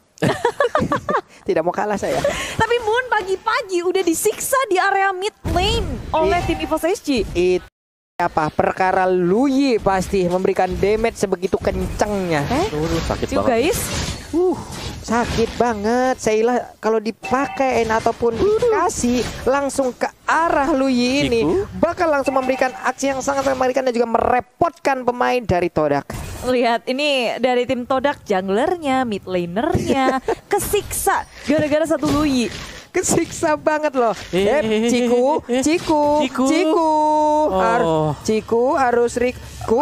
C: Tidak mau kalah saya.
A: Tapi Moon pagi-pagi udah disiksa di area mid lane oleh tim EVOS SG.
C: Itu apa? Perkara Luyi pasti memberikan damage sebegitu kencangnya.
B: Sakit
A: You
B: banget.
A: guys.
C: Sakit banget. Seilah kalau dipakai ataupun dikasih langsung ke arah Luyi ini, bakal langsung memberikan aksi yang sangat mengerikan dan juga merepotkan pemain dari Todak.
A: Lihat ini dari tim Todak, junglernya, mid lanernya kesiksa gara-gara satu Luyi.
C: Kesiksa banget loh. Ciku. Ciku harus Riku.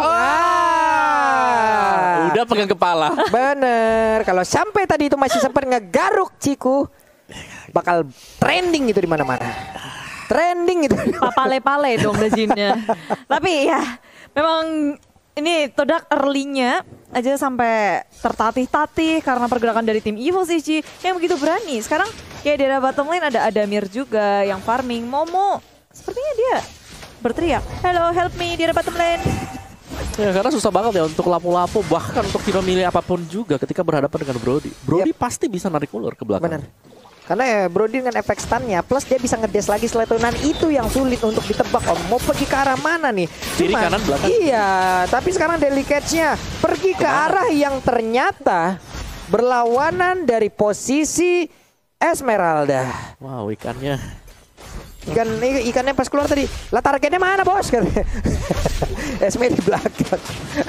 B: Udah pegang kepala.
C: Bener. Kalau sampai tadi itu masih sempat ngegaruk Ciku, bakal trending itu di mana-mana. Trending itu.
A: Papale-pale dong Lejinnya. Tapi ya memang ini Todak early-nya aja sampai tertatih-tatih karena pergerakan dari tim EVOS SG yang begitu berani. Sekarang ya di area bottom lane ada Adamir juga yang farming. Momo sepertinya dia berteriak, "Hello, help me" di area bottom lane.
B: Ya karena susah banget ya untuk lapu-lapu, bahkan untuk tidak milih apapun juga ketika berhadapan dengan Brody. Brody pasti bisa narik ulur ke belakang.
C: Bener. Karena ya Brody dengan efek stunnya, plus dia bisa ngedes lagi seletunan, itu yang sulit untuk ditebak. Mau pergi ke arah mana nih?
B: Kiri, kanan, belakang.
C: Iya, tapi sekarang Delicate-nya pergi ke arah yang ternyata berlawanan dari posisi Esmeralda.
B: Wow, ikannya
C: Ikannya pas keluar tadi, lah targetnya mana bos? Esme di belakang.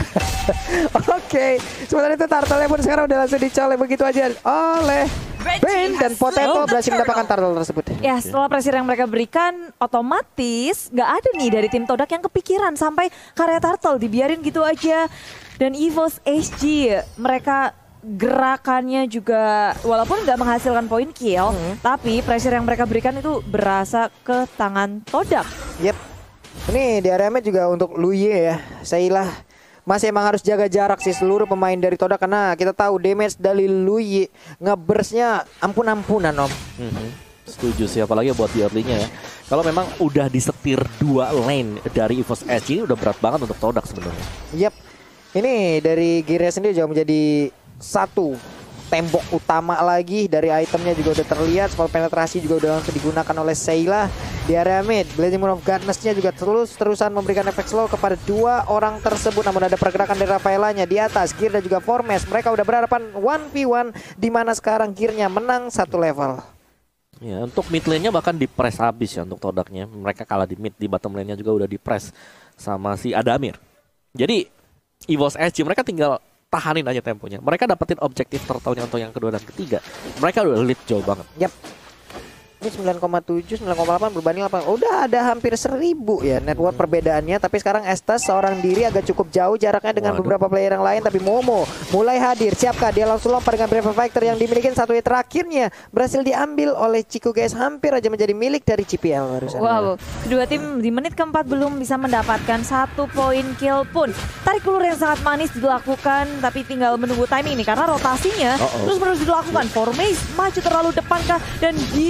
C: Oke, sementara itu Turtle pun sekarang udah langsung dicolek begitu aja oleh Ben, dan Potato berhasil mendapatkan turtle tersebut.
A: Ya setelah pressure yang mereka berikan, otomatis nggak ada nih dari tim Todak yang kepikiran sampai karya turtle dibiarin gitu aja. Dan EVOS SG mereka gerakannya juga walaupun nggak menghasilkan poin kill, tapi pressure yang mereka berikan itu berasa ke tangan Todak.
C: Yep. Ini di area mid juga untuk Luye ya. Seilah masih emang harus jaga jarak sih seluruh pemain dari Todak, karena kita tahu damage dari Luye ngeburstnya ampun-ampunan Om.
B: Setuju sih, apalagi buat di early-nya ya. Kalau memang udah disetir 2 lane dari EVOS SG, ini udah berat banget untuk Todak sebenarnya.
C: Yep. Ini dari gearnya sendiri juga menjadi satu tembok utama lagi. Dari itemnya juga udah terlihat, spell penetrasi juga udah langsung digunakan oleh Seilah di area mid. Blazing Moon of Godness-nya juga terus-terusan memberikan efek slow kepada 2 orang tersebut. Namun ada pergerakan dari Rafaelanya di atas, Gear dan juga Formes. Mereka udah berhadapan 1v1, di mana sekarang Gearnya menang 1 level.
B: Ya, untuk mid lane-nya bahkan di-press habis ya untuk Todaknya. Mereka kalah di mid, di bottom lane-nya juga udah di-press sama si Adamir. Jadi EVOS SG mereka tinggal tahanin aja temponya. Mereka dapetin objektif turtle-nya untuk yang kedua dan ketiga. Mereka udah lead jauh banget.
C: Yap. Ini 9,7, 9,8 berbanding 8. Udah ada hampir 1000 ya network perbedaannya. Tapi sekarang Estes seorang diri agak cukup jauh jaraknya dengan beberapa player yang lain. Tapi Momo mulai hadir. Siapkah dia langsung lompat dengan Brave Fighter yang dimiliki satu hit terakhirnya berhasil diambil oleh Ciku guys. Hampir aja menjadi milik dari CPL barusan.
A: Wow, kedua tim di menit keempat belum bisa mendapatkan 1 poin kill pun. Tarik ulur yang sangat manis dilakukan, tapi tinggal menunggu timing nih karena rotasinya terus dilakukan. Formes maju terlalu depan kah, dan dia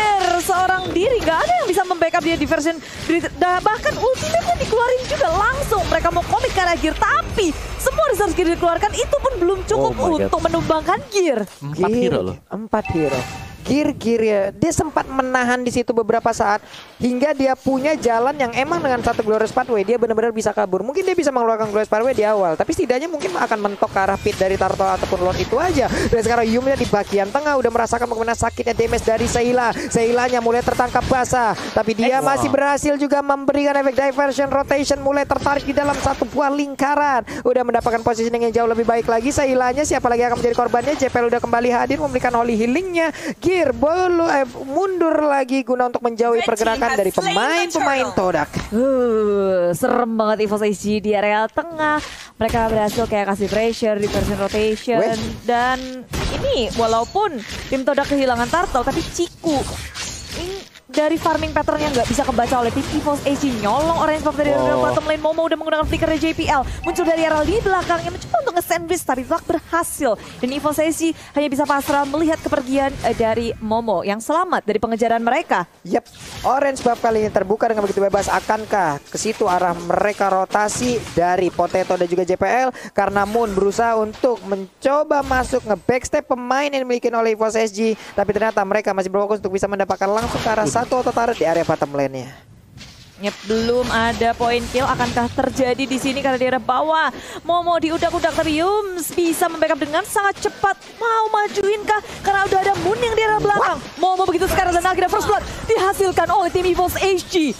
A: Gear seorang diri, gak ada yang bisa membackup dia di version bahkan ultimate-nya dikeluarin juga langsung. Mereka mau komit ke arah Gear, tapi semua resource Gear dikeluarkan itu pun belum cukup untuk menumbangkan Gear.
B: 4 hero loh.
C: 4 hero. Gear ya, dia sempat menahan di situ beberapa saat hingga dia punya jalan yang emang dengan satu Glorious Pathway dia benar-benar bisa kabur. Mungkin dia bisa mengeluarkan Glorious Pathway di awal, tapi setidaknya mungkin akan mentok ke arah pit dari Turtle ataupun Lord itu aja. Dan sekarang Yumnya di bagian tengah udah merasakan bagaimana sakitnya damage dari Seila. Seilanya mulai tertangkap basah, tapi dia masih berhasil juga memberikan efek diversion rotation, mulai tertarik di dalam satu buah lingkaran. Udah mendapatkan positioning yang jauh lebih baik lagi. Seilanya siapa lagi akan menjadi korbannya? JPL udah kembali hadir memberikan holy healingnya. Gear mundur lagi guna untuk menjauhi pergerakan dari pemain-pemain Todak.
A: Serem banget EVOS SG di area tengah. Mereka berhasil kayak kasih pressure di version rotation. Dan ini walaupun tim Todak kehilangan Turtle, tapi Ciku dari farming pattern yang nggak bisa kebaca oleh tim EVOS SG. Nyolong orange buff dari bottom lane. Momo udah menggunakan flicker dari JPL. Muncul dari arah di belakangnya mencoba untuk nge-sandwich, tapi luck berhasil. Dan EVOS SG hanya bisa pasrah melihat kepergian dari Momo yang selamat dari pengejaran mereka.
C: Yep, orange buff kali ini terbuka dengan begitu bebas. Akankah ke situ arah mereka rotasi dari Potato dan juga JPL? Karena Moon berusaha untuk mencoba masuk nge-backstep pemain yang dimiliki oleh EVOS SG. Tapi ternyata mereka masih berfokus untuk bisa mendapatkan langsung ke arah satu auto turret di area bottom lane-nya.
A: Yep, belum ada point kill. Akankah terjadi di sini karena di arah bawah? Momo diudak-udak tapi Yums bisa membackup dengan sangat cepat. Mau majuin kah? Karena udah ada Moon yang di arah belakang. Momo begitu sekarang dan akhirnya first blood dihasilkan oleh tim EVOS SG.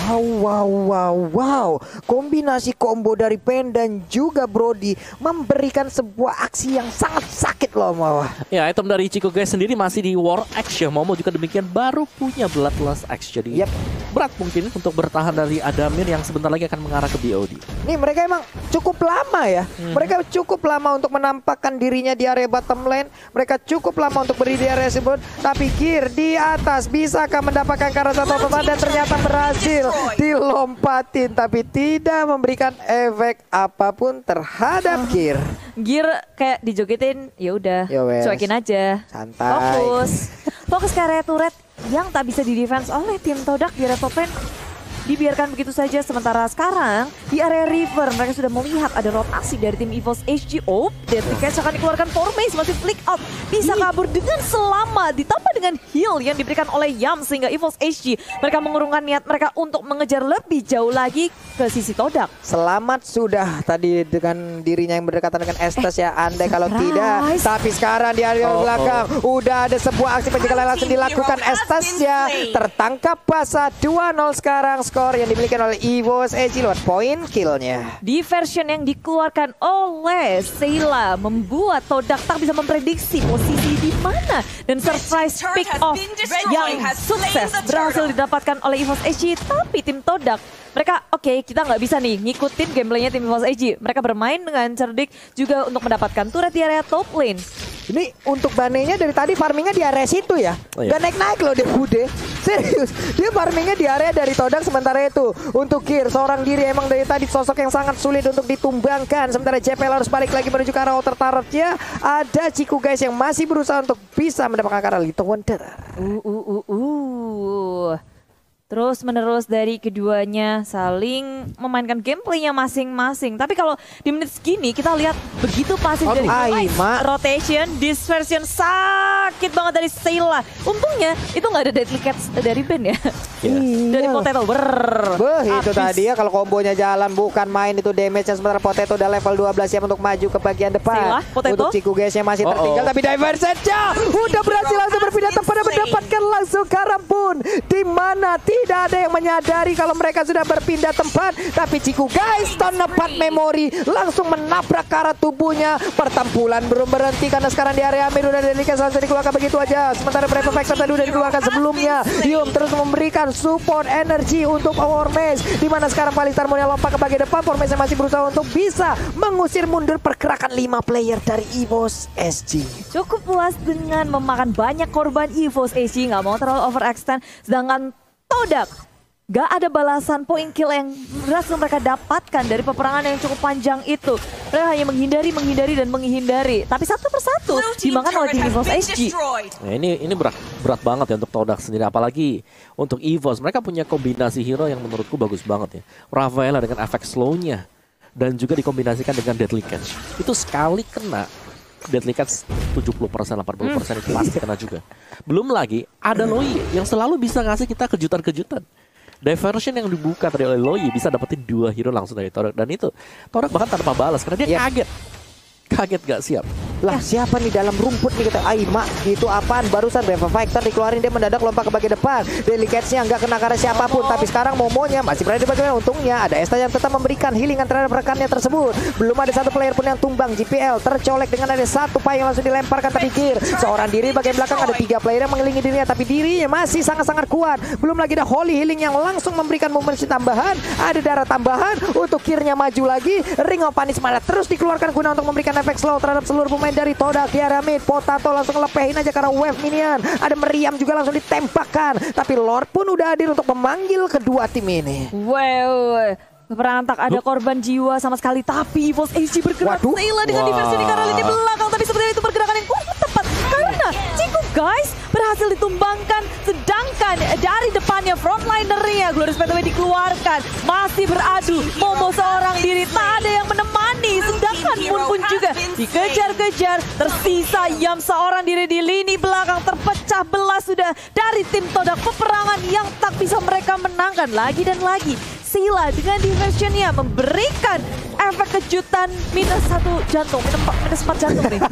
C: Wow. Kombinasi combo dari Pen dan juga Brody memberikan sebuah aksi yang sangat sakit loh Momo.
B: Ya, item dari Ciku guys sendiri masih di War Axe ya. Momo juga demikian baru punya Bloodlust Axe. Jadi berat mungkin untuk bertahan dari Adamir yang sebentar lagi akan mengarah ke BOD.
C: Nih mereka emang cukup lama ya. Mereka cukup lama untuk menampakkan dirinya di area bottom lane. Mereka cukup lama untuk berdiri di area tersebut. Tapi Gear di atas bisakah mendapatkan karena satu total dan ternyata berhasil dilompatin. Tapi tidak memberikan efek apapun terhadap Gear.
A: Gear kayak dijogetin, ya udah, cuekin aja.
C: Santai.
A: Fokus ke area turret yang tak bisa di-defense oleh tim Todak di area top lane. Dibiarkan begitu saja, sementara sekarang di area river mereka sudah melihat ada rotasi dari tim EVOS SG. Deadly Catch akan dikeluarkan. Formace masih flick out, bisa kabur dengan selamat ditambah dengan heal yang diberikan oleh Yam sehingga EVOS SG mereka mengurungkan niat mereka untuk mengejar lebih jauh lagi ke sisi Todak.
C: Selamat sudah tadi dengan dirinya yang berdekatan dengan Estes ya, andai kalau tidak. Tapi sekarang di area belakang udah ada sebuah aksi penjagalan langsung dilakukan. Estes ya tertangkap basah. 2-0 sekarang skor yang dimiliki oleh EVOS SG lewat point killnya.
A: Di version yang dikeluarkan oleh Seila membuat Todak tak bisa memprediksi posisi di mana, dan surprise pick off yang sukses berhasil didapatkan oleh EVOS SG. Tapi tim Todak mereka kita nggak bisa nih ngikutin gameplaynya tim EVOS SG. Mereka bermain dengan cerdik juga untuk mendapatkan turret di area top lane.
C: Ini untuk Banenya dari tadi farmingnya di area situ ya. Gak naik-naik loh dia Bude. Serius, dia farmingnya di area dari Todak. Sementara itu untuk Gear seorang diri emang dari tadi sosok yang sangat sulit untuk ditumbangkan. Sementara JPL harus balik lagi menuju ke arah outer turretnya. Ada Ciku guys yang masih berusaha untuk bisa mendapatkan ke arah Little Wonder.
A: Terus menerus dari keduanya saling memainkan gameplaynya masing-masing. Tapi kalau di menit segini kita lihat begitu pasif dari rotation, dispersion sakit banget dari Seila. Untungnya itu nggak ada deadly catch dari Ben ya. Dari Potato
C: itu tadi ya kalau kombonya jalan bukan main itu damage-nya. Sementara Potato udah level 12 siap untuk maju ke bagian depan. Untuk Ciku guysnya masih tertinggal tapi diversennya udah berhasil langsung berpindah tempat dan mendapatkan langsung Karambun. Di mana tidak ada yang menyadari kalau mereka sudah berpindah tempat. Tapi Ciku guys, tempat memori langsung menabrak ke arah tubuhnya. Pertempuran belum berhenti karena sekarang di area Amir udah Delikas langsung dikeluarkan begitu aja. Sementara Brave Factor tadi udah dikeluarkan sebelumnya. Yum terus memberikan support energi untuk Formace. Dimana sekarang Palistar mau lompat ke bagian depan. Formace masih berusaha untuk bisa mengusir mundur pergerakan 5 player dari EVOS SG.
A: Cukup puas dengan memakan banyak korban EVOS SG. Nggak mau terlalu overextend. Sedangkan Todak Gak ada balasan poin kill yang berhasil mereka dapatkan dari peperangan yang cukup panjang itu. Mereka hanya menghindari dan menghindari. Tapi satu persatu dimakan oleh tim EVOS SG.
B: Nah, ini berat banget ya untuk Todak sendiri. Apalagi untuk EVOS. Mereka punya kombinasi hero yang menurutku bagus banget ya. Rafaela dengan efek slow-nya. Dan juga dikombinasikan dengan Deadly Catch. Itu sekali kena Deadly Catch 70%, 80% itu pasti kena juga. Belum lagi ada Loi yang selalu bisa ngasih kita kejutan-kejutan. Diversion yang dibuka tadi oleh Loi bisa dapetin 2 hero langsung dari Todak. Dan itu Todak bahkan tanpa balas karena dia kaget gak siap.
C: Lah siapa nih dalam rumput nih kita Aima itu apaan barusan Revive Fighter dikeluarin dia mendadak lompat ke bagian depan. Delicatesnya nggak kena karena siapapun tapi sekarang Momonya masih berada di bagian untungnya ada Esta yang tetap memberikan healingan terhadap rekannya tersebut. Belum ada satu player pun yang tumbang. GPL tercolek dengan ada satu pay yang langsung dilemparkan tapi Gear seorang diri bagian belakang ada 3 player yang mengelilingi dirinya tapi dirinya masih sangat-sangat kuat. Belum lagi ada Holy Healing yang langsung memberikan momentum tambahan. Ada darah tambahan untuk Gear-nya maju lagi. Ring of Punishment terus dikeluarkan guna untuk memberikan efek slow terhadap seluruh pemain dari Todak. Di arah mid, Potato langsung lepehin aja karena wave minion. Ada Meriam juga langsung ditembakkan. Tapi Lord pun udah hadir untuk memanggil kedua tim ini.
A: Wow, peperangan tak ada korban jiwa sama sekali. Tapi EVOS SG bergerak Sayla dengan diversi di karena lini belakang. Tapi sebenarnya itu pergerakan yang kurang tepat. Karena Ciku guys berhasil ditumbangkan. Sedangkan dari depannya frontlinernya Glorious PTW dikeluarkan. Masih beradu. Momo seorang diri tak ada yang menemani. Sedangkan Moon pun juga dikejar-kejar. Tersisa Yam seorang diri di lini belakang. Terpecah belah sudah dari tim Todak. Peperangan yang tak bisa mereka menangkan lagi dan lagi. Sayla dengan diversionnya memberikan efek kejutan -1 jantung, -4 jantung nih.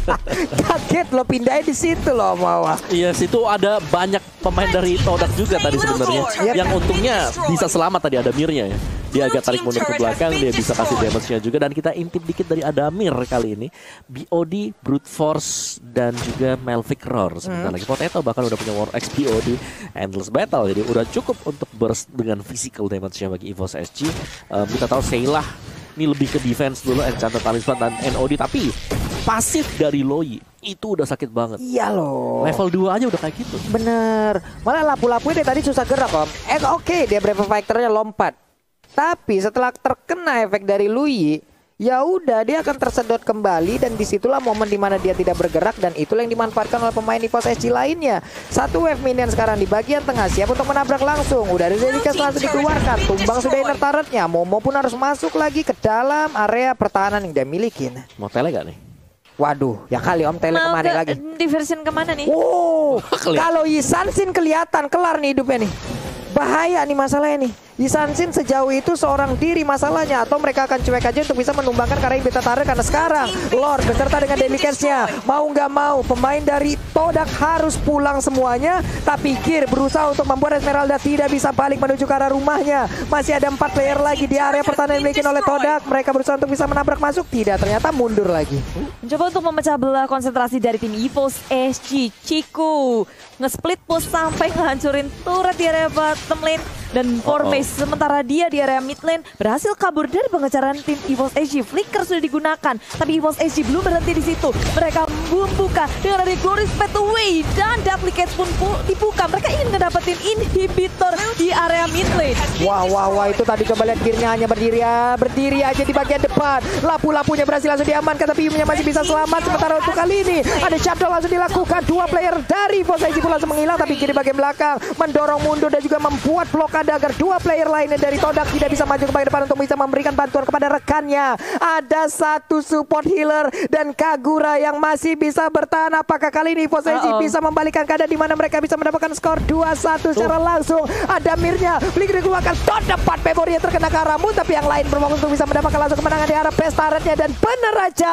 C: Kaget lo pindahin di situ loh Mawa.
B: Iya, situ ada banyak pemain dari Todak juga tadi sebenarnya. Yang untungnya bisa selamat tadi ada Mirnya ya. Dia agak tarik mundur ke belakang, dia bisa kasih damage-nya juga. Dan kita intip dikit dari Adamir kali ini. BOD, Brute Force, dan juga Melvic Roar. Sebentar lagi Potato bahkan udah punya War X BOD, Endless Battle. Jadi udah cukup untuk burst dengan physical damage-nya bagi EVOS SG. Kita tahu Sayla ini lebih ke defense dulu, Enchanted Talisman dan NOD. Tapi pasif dari Loi itu udah sakit banget.
C: Iya loh.
B: Level 2 aja udah kayak gitu.
C: Bener. Malah lapu-lapunya dari tadi susah gerak om. Oke, dia Brave Fighter-nya lompat. Tapi setelah terkena efek dari Lui, ya udah dia akan tersedot kembali dan disitulah momen dimana dia tidak bergerak dan itulah yang dimanfaatkan oleh pemain EVOS SG lainnya. Satu wave minion sekarang di bagian tengah siap untuk menabrak langsung. Udah ada Zedicast langsung dikeluarkan. Tumbang sudah inner turretnya. Momo pun harus masuk lagi ke dalam area pertahanan yang dia milikin.
B: Mau tele gak nih?
C: Waduh, ya kali om tele kemana lagi?
A: Diversion kemana nih?
C: Wow, kalau Yisansin kelihatan kelar nih hidupnya nih. Bahaya nih masalahnya nih. Yisansin sejauh itu seorang diri masalahnya atau mereka akan cuek aja untuk bisa menumbangkan karena beta tarik karena sekarang Lord beserta dengan Delicatesnya mau nggak mau pemain dari Todak harus pulang semuanya tapi Gear berusaha untuk membuat Esmeralda tidak bisa balik menuju ke arah rumahnya. Masih ada 4 player lagi di area pertahanan yang dimiliki oleh Todak. Mereka berusaha untuk bisa menabrak masuk tidak ternyata mundur lagi.
A: Mencoba untuk memecah belah konsentrasi dari tim EVOS SG. Ciku nge-split push sampai ngehancurin turret di area bottom lane dan Formace sementara dia di area mid lane berhasil kabur dari pengejaran tim EVOS SG. Flicker sudah digunakan tapi EVOS SG belum berhenti di situ. Mereka membuka dengan ada Glorious Pathway dan Duplicates pun dibuka. Mereka ingin ngedapetin inhibitor di area mid lane.
C: Wah itu tadi coba lihat Gear-nya hanya berdiri aja di bagian depan. Lapu-lapunya berhasil langsung diamankan tapi Yumi masih bisa selamat. Sementara untuk kali ini ada shutdown langsung dilakukan. 2 player dari EVOS SG pun langsung menghilang tapi Gear di bagian belakang mendorong mundur dan juga membuat blokade agar 2 player lainnya dari Todak tidak bisa maju ke bagian depan untuk bisa memberikan bantuan kepada rekannya. Ada 1 support healer dan Kagura yang masih bisa bertahan. Apakah kali ini EVOS SG bisa membalikkan keadaan di mana mereka bisa mendapatkan skor 2-1 secara langsung. Ada Mirnya, Blink dikeluarkan terdepan Memory yang terkena ke arah Moon tapi yang lain berfokus untuk bisa mendapatkan langsung kemenangan di arah Pestaretnya dan bener aja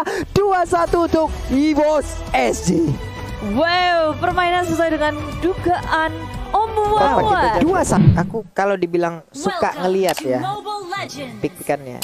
C: 2-1 untuk EVOS SG.
A: Wow, permainan sesuai dengan dugaan Om Wawa.
C: 2-1. Aku kalau dibilang suka ngelihat ya pick-pickan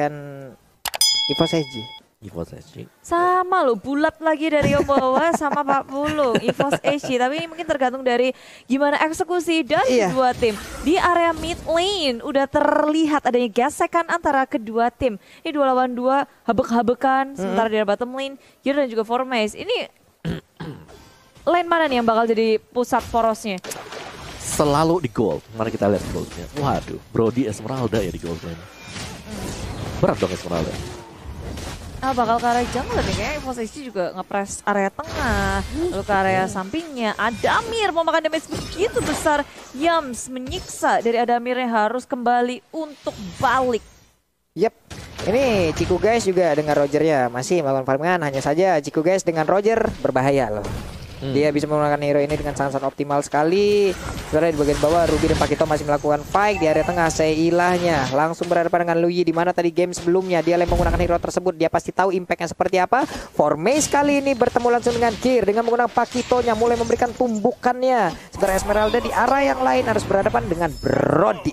C: EVOS SG.
B: EVOS SG.
A: Sama loh, bulat lagi dari Om Wawa sama Pak Pulung, EVOS SG. Tapi mungkin tergantung dari gimana eksekusi dari kedua tim. Di area mid lane udah terlihat adanya gesekan antara kedua tim. Ini 2 lawan 2, habek-habekan. Sementara di area bottom lane, Gear dan juga Formace. Ini lane mana nih yang bakal jadi pusat porosnya?
B: selalu di gold. Mari kita lihat goldnya. Waduh, Brody Esmeralda ya di goldnya. Berat dong Esmeralda.
A: Bakal ke area jungle nih, kayaknya EVOS SG juga ngepres area tengah, lalu ke area sampingnya. Adamir mau makan damage begitu besar. Yams menyiksa dari Adamirnya harus kembali untuk balik.
C: Yep, ini Ciku guys juga dengan Rogernya masih melakukan farmingan. Hanya saja Ciku guys dengan Roger berbahaya loh. Dia bisa menggunakan hero ini dengan sangat-sangat optimal sekali. Sebenarnya di bagian bawah Ruby dan Pakito masih melakukan fight. Di area tengah Seilahnya langsung berhadapan dengan Luyi, di mana tadi game sebelumnya dia menggunakan hero tersebut. Dia pasti tahu impactnya seperti apa. Formase kali ini bertemu langsung dengan Gear dengan menggunakan Pakitonya mulai memberikan tumbukannya. Sementara Esmeralda di arah yang lain harus berhadapan dengan Brody.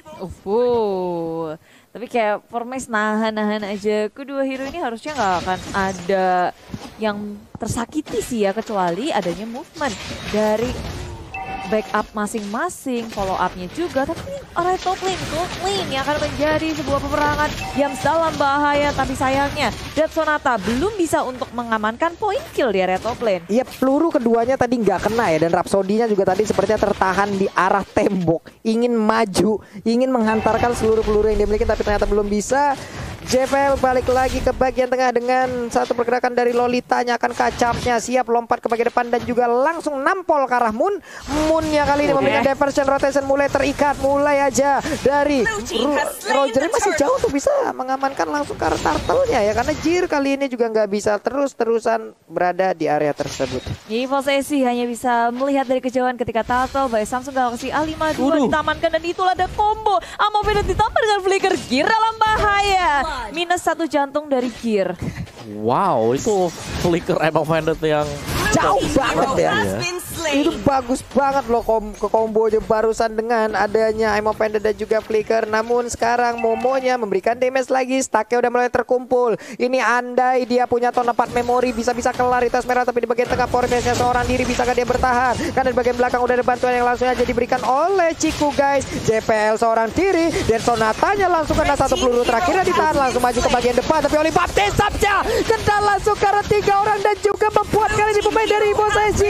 A: Tapi kayak Formase nahan aja. Kedua hero ini harusnya nggak akan ada yang tersakiti sih ya, kecuali adanya movement dari backup masing-masing, follow up-nya juga. Tapi area top lane, gold lane yang akan menjadi sebuah peperangan yang dalam bahaya. Tapi sayangnya Dead Sonata belum bisa untuk mengamankan point kill di area top lane.
C: Iya, peluru keduanya tadi nggak kena ya, dan Rhapsody-nya juga tadi sepertinya tertahan di arah tembok. Ingin maju, ingin menghantarkan seluruh peluru yang dimiliki, tapi ternyata belum bisa. JPL balik lagi ke bagian tengah dengan satu pergerakan dari Lolitanya, akan kacapnya siap lompat ke bagian depan dan juga langsung nampol ke arah Moon. Moonnya kali ini memberikan diversion rotation, mulai terikat, mulai aja dari Roger masih jauh untuk bisa mengamankan langsung ke arah turtle-nya ya, karena Jir kali ini juga nggak bisa terus-terusan berada di area tersebut.
A: EVOS SG hanya bisa melihat dari kejauhan ketika Turtle by Samsung Galaxy A52 ditamankan, dan itulah ada combo Amovenet ditambah dengan flicker. Gear dalam bahaya. Minus 1 jantung dari Gear.
B: Wow, itu flicker Amovenet yang
C: jauh banget ya. Itu bagus banget loh kombonya barusan dengan adanya Amovenet dan juga flicker. Namun sekarang Momonya memberikan damage lagi, stacknya udah mulai terkumpul. Ini andai dia punya ton 4 memori bisa-bisa kelar itu merah, tapi di bagian tengah Formase-nya seorang diri, bisakah dia bertahan? Karena di bagian belakang udah ada bantuan yang langsung aja diberikan oleh Ciku guys. JPL seorang diri dan Sonatanya langsung kena satu peluru terakhirnya ditahan, langsung maju ke bagian depan, tapi oleh Baptisapnya kena langsung karena 3 orang dan juga membuat kali ini pemain dari EVOS SG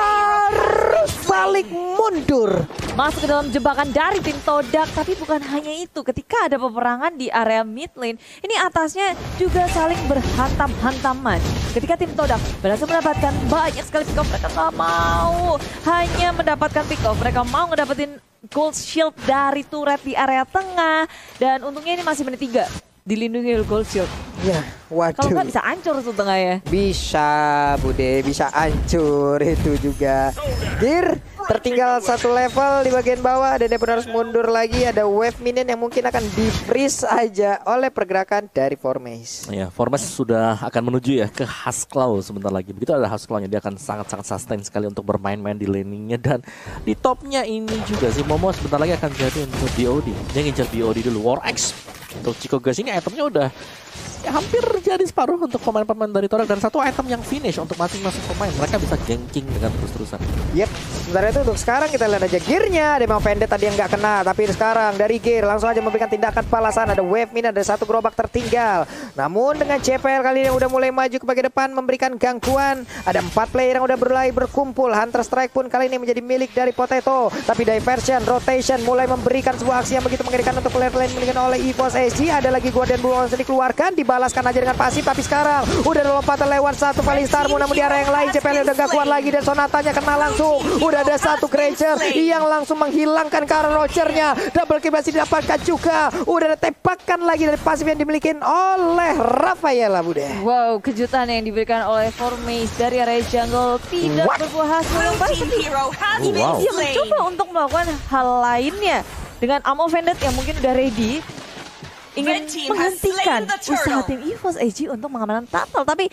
C: harus balik mundur.
A: Masuk ke dalam jebakan dari tim Todak, tapi bukan hanya itu. Ketika ada peperangan di area mid lane, ini atasnya juga saling berhantam-hantaman. Ketika tim Todak berhasil mendapatkan banyak sekali pick off, mereka nggak mau hanya mendapatkan pick off, mereka mau ngedapetin gold shield dari turret di area tengah. Dan untungnya ini masih menit 3. Dilindungi oleh gold shield.
C: Ya, waduh.
A: Kalau nggak bisa hancur tuh tengahnya.
C: Bisa, Bude, bisa hancur itu juga. Gear tertinggal 1 level di bagian bawah dan dia pun harus mundur lagi. Ada wave minion yang mungkin akan di-freeze aja oleh pergerakan dari Formase.
B: Ya, Formase sudah akan menuju ya ke Husklaw sebentar lagi. Begitu ada Husklaw-nya, dia akan sangat-sangat sustain sekali untuk bermain-main di laningnya. Dan di topnya ini juga si Momo sebentar lagi akan jadi untuk BOD. Dia ngincar BOD dulu, War X. Untuk Chico guys ini itemnya udah ya hampir jadi separuh untuk pemain-pemain dari Todak, dan 1 item yang finish untuk masing-masing pemain. Mereka bisa ganking dengan terus-terusan.
C: Yep, sementara itu untuk sekarang kita lihat aja Gearnya. Ada memang Vendetta tadi yang nggak kena, tapi sekarang dari Gear langsung aja memberikan tindakan balasan. Ada wave min, ada 1 gerobak tertinggal. Namun dengan JPL kali ini udah mulai maju ke bagian depan memberikan gangguan. Ada 4 player yang udah mulai berkumpul. Hunter Strike pun kali ini menjadi milik dari Potato. Tapi diversion, rotation mulai memberikan sebuah aksi yang begitu mengerikan untuk player lain dimiliki oleh EVOS SG. Ada lagi Guardian Blue Ocean dikeluarkan, dibalaskan aja dengan pasif, tapi sekarang udah ada lompatan lewat 1 Valistarmu, namun di arah yang lain JPL udah gak kuat lagi dan Sonatanya kena langsung. Udah ada 1 creature yang langsung menghilangkan ke arah Rogernya. Double kill masih didapatkan juga. Udah ada tembakan lagi dari pasif yang dimiliki oleh Rafaela, Bude.
A: Wow, kejutan yang diberikan oleh Formase dari area jungle tidak berbuah hasil yang baik. Ini dia mencoba untuk melakukan hal lainnya dengan Amovenet yang mungkin udah ready, ingin menghentikan usaha tim EVOS SG untuk mengamankan Turtle, tapi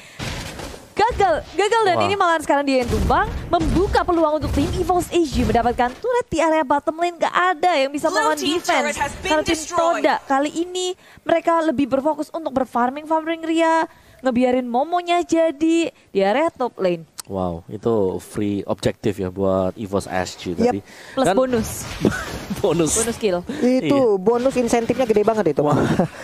A: gagal dan ini malah sekarang dia yang tumbang, membuka peluang untuk tim EVOS SG mendapatkan turret di area bottom lane. Gak ada yang bisa melawan defense karena tim Todak kali ini mereka lebih berfokus untuk berfarming Ria, ngebiarin Momonya jadi di area top lane.
B: Wow, itu free objektif ya buat EVOS SG tadi.
A: Plus
B: dan
A: bonus kill.
C: Itu bonus insentifnya gede banget itu. Wow.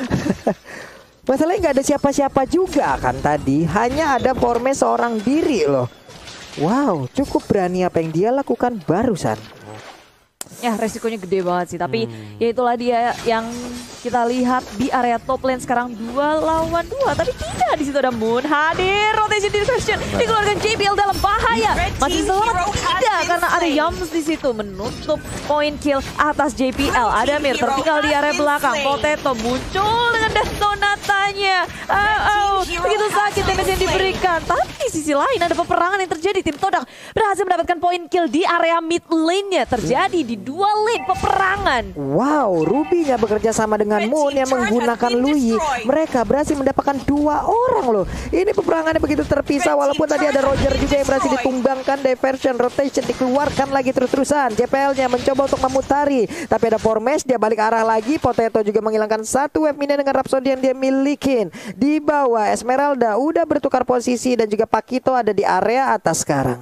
C: Masalahnya nggak ada siapa-siapa juga kan tadi, hanya ada Formase seorang diri loh. Wow, cukup berani apa yang dia lakukan barusan.
A: Ya resikonya gede banget sih, tapi ya itulah dia yang kita lihat di area top lane sekarang 2 lawan 2, tapi tidak di situ ada Moon hadir, rotation diversion dikeluarkan JBL dalam bahaya, masih selamat tidak karena ada Yams di situ menutup poin kill atas JPL. Ada Mir tertinggal di area belakang, Potato muncul dengan Death Donatanya, begitu sakit damage yang diberikan, tapi di sisi lain ada peperangan yang terjadi. Tim Todak berhasil mendapatkan poin kill di area mid lane-nya, terjadi di 2 lane peperangan.
C: Wow, Ruby-nya bekerja sama dengan Moon yang menggunakan Lui. Mereka berhasil mendapatkan 2 orang loh. Ini peperangannya begitu terpisah, walaupun tadi ada Roger juga yang berhasil ditumbangkan. Diversion, rotation dikeluarkan lagi terus-terusan. JPL-nya mencoba untuk memutari, tapi ada Formesh, dia balik arah lagi. Potato juga menghilangkan 1 wave minion dengan Rhapsody yang dia milikin. Di bawah Esmeralda udah bertukar posisi dan juga Pakito ada di area atas sekarang.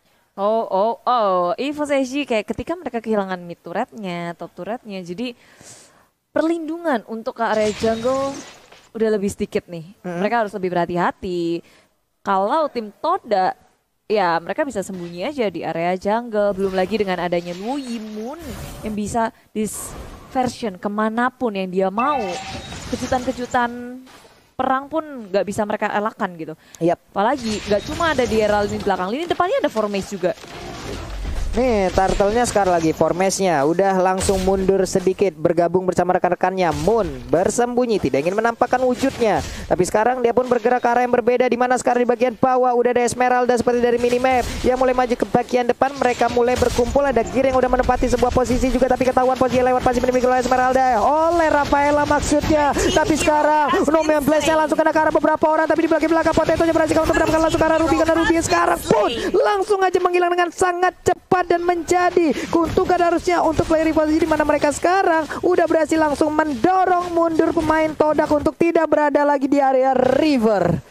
A: EVOS SG kayak ketika mereka kehilangan mid turretnya, top turretnya, jadi perlindungan untuk ke area jungle udah lebih sedikit nih. Mereka harus lebih berhati-hati. Kalau tim Toda, ya mereka bisa sembunyi aja di area jungle. Belum lagi dengan adanya Lui Moon yang bisa disversion kemanapun yang dia mau. Kejutan-kejutan perang pun nggak bisa mereka elakkan gitu. Apalagi nggak cuma ada di area lini belakang, lini depannya ada Formesh juga.
C: Nih, Turtle-nya sekarang lagi, Formesh-nya udah langsung mundur sedikit, bergabung bersama rekan-rekannya. Moon bersembunyi, tidak ingin menampakkan wujudnya. Tapi sekarang dia pun bergerak ke arah yang berbeda, di mana sekarang di bagian bawah udah ada Esmeralda seperti dari minimap yang mulai maju ke bagian depan. Mereka mulai berkumpul, ada Gear yang udah menempati sebuah posisi juga, tapi ketahuan posisi lewat pasti dimiliki oleh Esmeralda, oleh Rafaela maksudnya. Tapi sekarang Nomeon Blast-nya langsung kena ke arah beberapa orang, tapi di belakang Potato-nya berhasil untuk mendapatkan langsung ke arah Ruby, karena Ruby sekarang pun langsung aja menghilang dengan sangat cepat dan menjadi keuntungan harusnya untuk player EVOS, di mana mereka sekarang udah berhasil langsung mendorong mundur pemain Todak untuk tidak berada lagi di area river.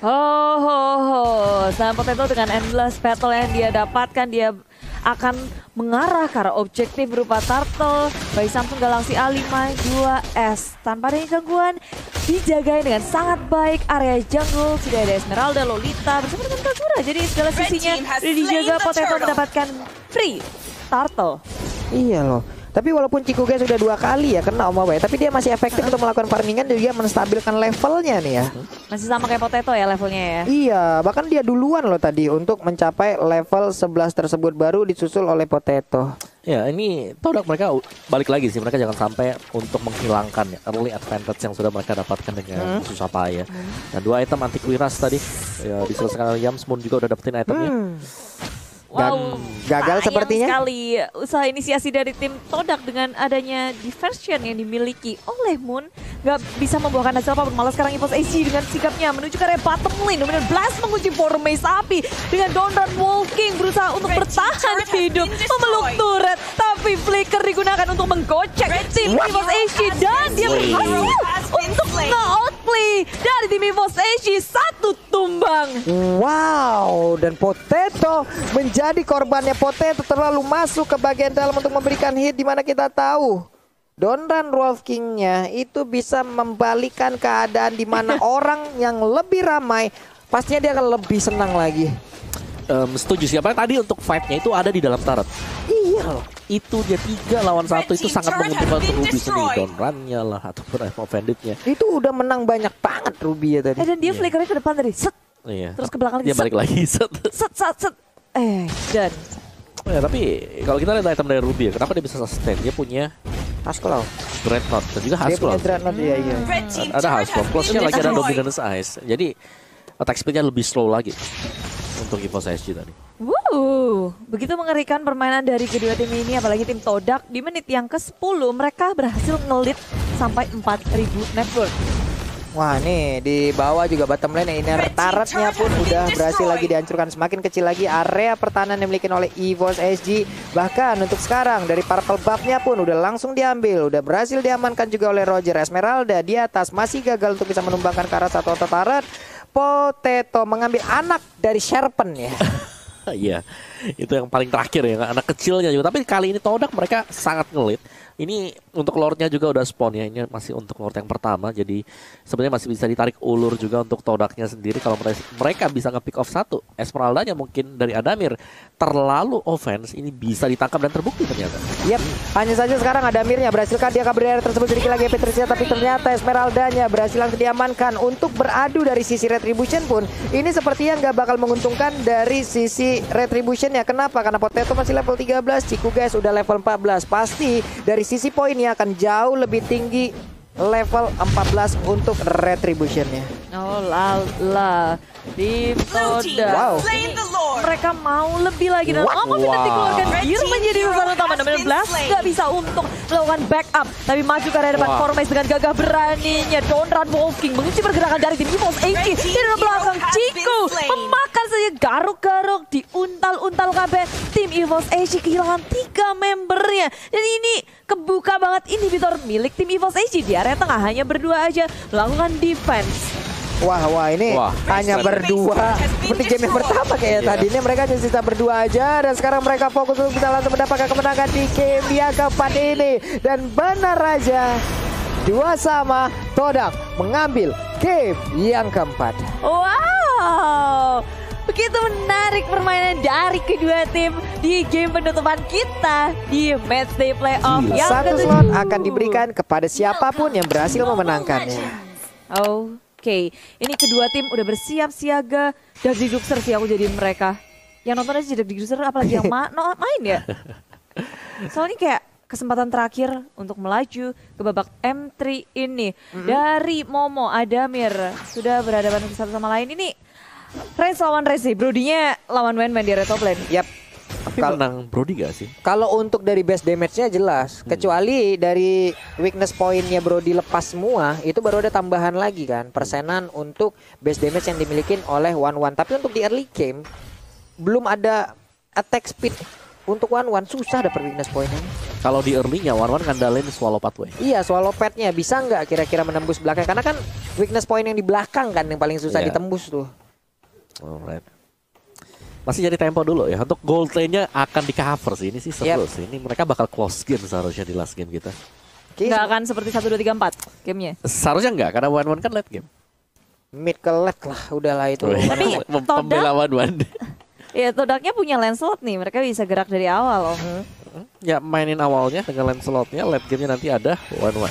A: Sam Potato dengan endless battle yang dia dapatkan, dia akan mengarah ke arah objektif berupa Turtle by Samsung Galaxy A5 2S. Tanpa adanya gangguan, dijagain dengan sangat baik area jungle. Sudah ada Esmeralda, Lolita bersama dengan Kagura. Jadi segala sisinya sudah dijaga. Potato mendapatkan free Turtle.
C: Iya loh. Tapi walaupun Chikuge sudah 2 kali ya kena Omawe, tapi dia masih efektif untuk melakukan farmingan dan juga menstabilkan levelnya nih ya.
A: Masih sama kayak Potato ya levelnya ya?
C: Iya, bahkan dia duluan loh tadi untuk mencapai level 11 tersebut, baru disusul oleh Potato.
B: Ya, ini Todak mereka balik lagi sih, mereka jangan sampai untuk menghilangkan ya, early advantage yang sudah mereka dapatkan dengan susah payah. Nah, 2 item anti Quiras tadi ya, diselesaikan oleh Yams. Moon juga udah dapetin itemnya.
A: Wow,
C: gagal sepertinya
A: sekali usaha inisiasi dari tim Todak dengan adanya diversion yang dimiliki oleh Moon. Gak bisa membuahkan hasil apapun, malah sekarang EVOS SG dengan sikapnya menuju ke area bottom lane. Dominant Blast mengunci Formesh, Sapi dengan Donran Walking berusaha untuk bertahan hidup, memeluk turret, tapi flicker digunakan untuk menggocek tim EVOS SG dan dia berhasil untuk nge-outplay dari tim EVOS SG, 1 tumbang.
C: Wow, dan Potato menjadi korbannya. Potato terlalu masuk ke bagian dalam untuk memberikan hit, di mana kita tahu Donran Wolf King-nya itu bisa membalikan keadaan, di mana orang yang lebih ramai pastinya dia akan lebih senang lagi.
B: Setuju sih, apalagi tadi untuk fight-nya itu ada di dalam turret.
C: Iya loh.
B: Itu dia 3 lawan 1 itu sangat menguntungkan untuk Ruby sendiri. Donran-nya lah ataupun Offended-nya.
C: Itu udah menang banyak banget Ruby ya tadi.
A: Dan dia flickernya ke depan tadi, set.
B: Iya.
A: Terus ke belakang lagi,
B: dia balik lagi, set.
A: Dan
B: ya, tapi kalau kita lihat item dari Ruby ya, kenapa dia bisa sustain? Dia punya
C: Haskell,
B: Dreadnought dan juga
C: dia punya
B: Haskell.
C: Dreadnought, iya.
B: Ada Haskell, plusnya lagi ada Dominance Ice. Jadi attack speed-nya lebih slow lagi untuk EVOS SG tadi.
A: Begitu mengerikan permainan dari kedua tim ini, apalagi tim Todak. Di menit yang ke-10 mereka berhasil ngelit sampai 4.000 network.
C: Wah, nih di bawah juga bottom lane yang inner turret-nya pun udah berhasil lagi dihancurkan. Semakin kecil lagi area pertahanan yang dimiliki oleh EVOS SG. Bahkan untuk sekarang dari purple buff-nya pun udah langsung diambil, udah berhasil diamankan juga oleh Roger. Esmeralda di atas masih gagal untuk bisa menumbangkan ke arah satu turret. Potato mengambil anak dari Sharpen ya.
B: Iya. Itu yang paling terakhir ya, anak kecilnya juga. Tapi kali ini Todak mereka sangat ngelit. Ini untuk Lordnya juga udah spawn ya. Ini masih untuk Lord yang pertama. Jadi sebenarnya masih bisa ditarik ulur juga untuk Todaknya sendiri. Kalau mereka bisa nge-pick off satu. Esmeraldanya mungkin dari Adamir terlalu offense. Ini bisa ditangkap dan terbukti ternyata.
C: Yap, hanya saja sekarang Adamirnya berhasilkan dia kabur dari tersebut sedikit lagi Petrusnya. Tapi ternyata Esmeraldanya berhasil langsung diamankan. Untuk beradu dari sisi Retribution pun ini sepertinya nggak bakal menguntungkan dari sisi Retribution ya. Kenapa? Karena Potato masih level 13, Ciku guys udah level 14. Pasti dari sisi poinnya akan jauh lebih tinggi level 14 untuk Retribution-nya.
A: Oh lala, tim Todak.
C: Wow.
A: Mereka mau lebih lagi dan nanti keluarkan Gear menjadi sasaran utama. Namun Blast nggak bisa untuk melakukan backup, tapi maju ke area depan Formace dengan gagah beraninya. Donran Wolfking mengunci pergerakan dari tim EVOS HG. Di dalam belakang Ciku memakan saja garuk-garuk di untal-untal KB. Tim EVOS HG kehilangan 3 membernya dan ini kebuka banget inhibitor milik tim EVOS HG di area tengah hanya berdua aja melakukan defense.
C: Wah ini hanya berdua seperti game yang pertama kayak tadi. Ini mereka hanya sisa berdua aja dan sekarang mereka fokus untuk bisa langsung mendapatkan kemenangan di game yang keempat ini. Dan benar aja 2-2 Todak mengambil game yang keempat.
A: Wow, begitu menarik permainan dari kedua tim di game penutupan kita di matchday playoff yang
C: satu slot akan diberikan kepada siapapun yang berhasil memenangkannya.
A: Oke, ini kedua tim udah bersiap siaga. Dari Duxer sih aku jadiin mereka. Yang nonton aja dari Duxer apalagi yang main ya. Soalnya kayak kesempatan terakhir untuk melaju ke babak M3 ini. Dari Momo, Adamir sudah berhadapan satu sama lain. Ini Reigns lawan Rezi, Brody-nya lawan Wenman di area top lane.
C: Yap.
B: Tapi menang Brody gak sih?
C: Kalau untuk dari base damage-nya jelas, kecuali dari weakness point-nya Brody lepas semua, itu baru ada tambahan lagi kan, persenan untuk base damage yang dimiliki oleh One. Tapi untuk di early game belum ada attack speed untuk One, susah dapat weakness point-nya.
B: Kalau di early-nya One ngandalin swallow pathway.
C: Iya, swallow pad-nya bisa nggak kira-kira menembus belakang? Karena kan weakness point yang di belakang kan yang paling susah ditembus tuh.
B: Alright. Masih jadi tempo dulu ya. Untuk gold lane-nya akan di cover sih. Ini sih seru sih. Ini mereka bakal close game seharusnya di last game kita.
A: Nggak akan seperti 1, 2, 3, 4 gamenya.
B: Seharusnya nggak, karena One kan late game.
C: Mid ke late lah, udahlah itu.
A: Tapi
B: pembela One.
A: Ya Todaknya punya Lancelot nih. Mereka bisa gerak dari awal loh.
B: Ya mainin awalnya dengan Lancelot-nya, late game-nya nanti ada One.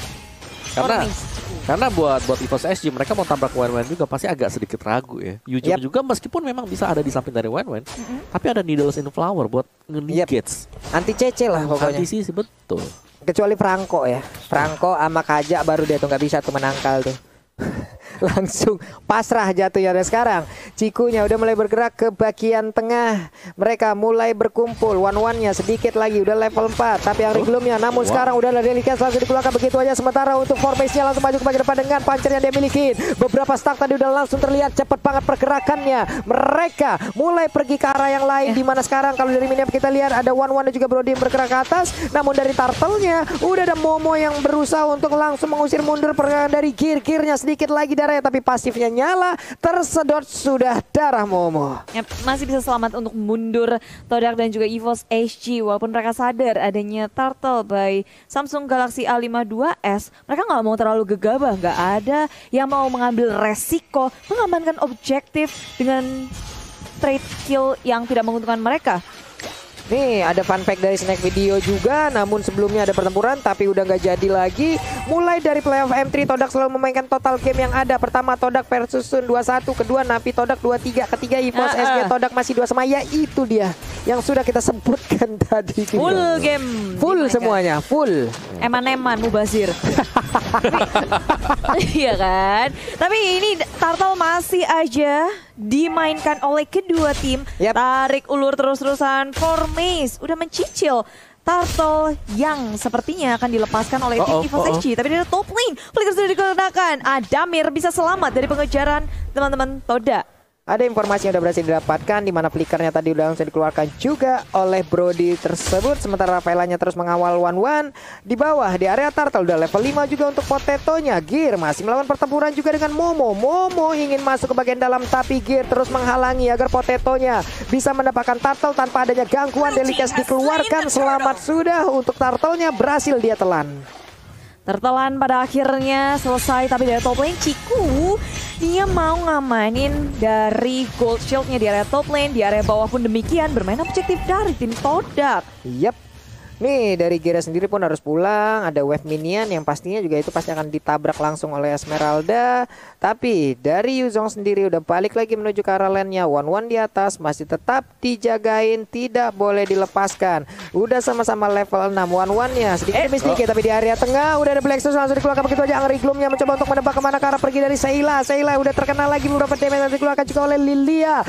B: Karena buat EVOS SG mereka mau tabrak One juga pasti agak sedikit ragu ya. Yujin juga meskipun memang bisa ada di samping dari One, tapi ada Needles in Flower buat nge-negates.
C: Anti CC lah pokoknya.
B: Anti sih betul.
C: Kecuali Franco ya. Franco sama Kaja baru dia tuh nggak bisa tuh menangkal tuh. Langsung pasrah jatuhnya. Dan sekarang Cikunya udah mulai bergerak ke bagian tengah. Mereka mulai berkumpul. One-nya sedikit lagi udah level 4. Tapi yang Riglumnya namun sekarang udah ada Delicat langsung dikeluarkan begitu aja. Sementara untuk Formace-nya langsung maju ke bagian depan dengan puncher yang dia miliki. Beberapa stack tadi udah langsung terlihat cepat banget pergerakannya. Mereka mulai pergi ke arah yang lain. Dimana sekarang kalau dari minimap kita lihat ada One dan juga Brody yang bergerak ke atas. Namun dari Turtle-nya udah ada Momo yang berusaha untuk langsung mengusir mundur pergerakan dari Gear-nya sedikit lagi darah. Tapi pasifnya nyala, tersedot sudah darah Momo.
A: Ya, masih bisa selamat untuk mundur Todak dan juga EVOS HG. Walaupun mereka sadar adanya Turtle by Samsung Galaxy A52s, mereka nggak mau terlalu gegabah. Nggak ada yang mau mengambil resiko mengamankan objektif dengan trade kill yang tidak menguntungkan mereka.
C: Nih ada fun fact dari Snack Video juga. Namun sebelumnya ada pertempuran tapi udah nggak jadi lagi. Mulai dari playoff M3 Todak selalu memainkan total game yang ada. Pertama Todak versus Sun 2-1. Kedua Navi Todak 2-3. Ketiga EVOS SG Todak masih 2 sama. Ya itu dia yang sudah kita sebutkan tadi.
A: Full game.
C: Full semuanya. Full.
A: Eman-eman Mubazir. Iya kan. Tapi ini Turtle masih aja dimainkan oleh kedua tim. Tarik ulur terus-terusan. Formace udah mencicil Turtle yang sepertinya akan dilepaskan oleh tim EVOS HG. Tapi dari top lane, flicker sudah digunakan. Adamir bisa selamat dari pengejaran teman-teman Todak.
C: Ada informasi yang udah berhasil didapatkan di mana flickernya tadi udah langsung dikeluarkan juga oleh Brody tersebut. Sementara Rafaelanya terus mengawal 1-1 di bawah di area turtle. Udah level 5 juga untuk Potetonya. Gear masih melawan pertempuran juga dengan Momo. Momo ingin masuk ke bagian dalam tapi Gear terus menghalangi agar Potetonya bisa mendapatkan turtle tanpa adanya gangguan. Delicast dikeluarkan. Selamat sudah untuk turtlenya, berhasil dia telan.
A: Tertelan pada akhirnya selesai, tapi dari top lane Ciku dia mau ngamanin dari gold shieldnya di area top lane, di area bawah pun demikian, bermain objektif dari tim Todak.
C: Yap. Nih dari Gira sendiri pun harus pulang. Ada wave minion yang pastinya juga itu pasti akan ditabrak langsung oleh Esmeralda. Tapi dari Yuzong sendiri udah balik lagi menuju ke arah lane-nya. 1-1 di atas masih tetap dijagain, tidak boleh dilepaskan. Udah sama-sama level 6 1-1-nya. Sedikit demi sedikit tapi di area tengah udah ada Blackstone langsung dikeluarkan begitu aja. Angry Gloom-nya mencoba untuk menebak kemana ke arah pergi dari Seila. Seila udah terkena lagi beberapa damage yang dikeluarkan juga oleh Lilia.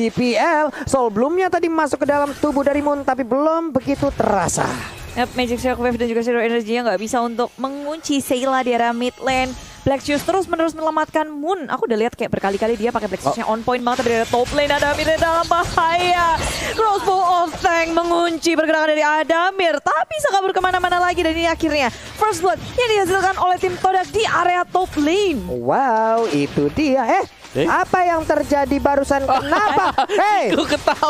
C: GPL Soul Bloom-nya tadi masuk ke dalam tubuh dari Moon tapi belum begitu terasa.
A: Yep, Magic Shockwave dan juga Zero Energy-nya nggak bisa untuk mengunci Seila di area mid lane. Black Shoes terus-menerus menyelamatkan Moon. Aku udah lihat kayak berkali-kali dia pakai Black Shoes-nya on point banget. Tapi dari top lane Adamir dalam bahaya. Crossbow of Tank mengunci pergerakan dari Adamir. Tapi bisa kabur kemana-mana lagi. Dan ini akhirnya first blood yang dihasilkan oleh tim Todak di area top lane.
C: Wow, itu dia. Apa yang terjadi barusan? Kenapa? Hei,
B: Gue ketawa.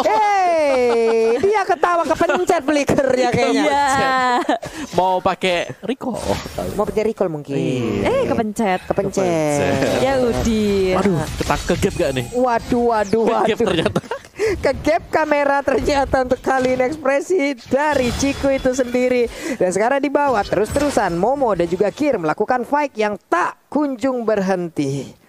C: hei, dia ketawa kepencet flickernya kayaknya.
A: Iya.
B: Mau pakai recall.
C: Mau pencet recall mungkin.
A: Kepencet.
C: Kepencet.
A: Ya Udin.
B: Waduh, ke gap gak nih?
C: Waduh.
B: Gap ternyata.
C: Ke gap kamera ternyata untuk kali ini ekspresi dari Ciku itu sendiri. Dan sekarang di bawah terus-terusan Momo dan juga Kir melakukan fight yang tak kunjung berhenti.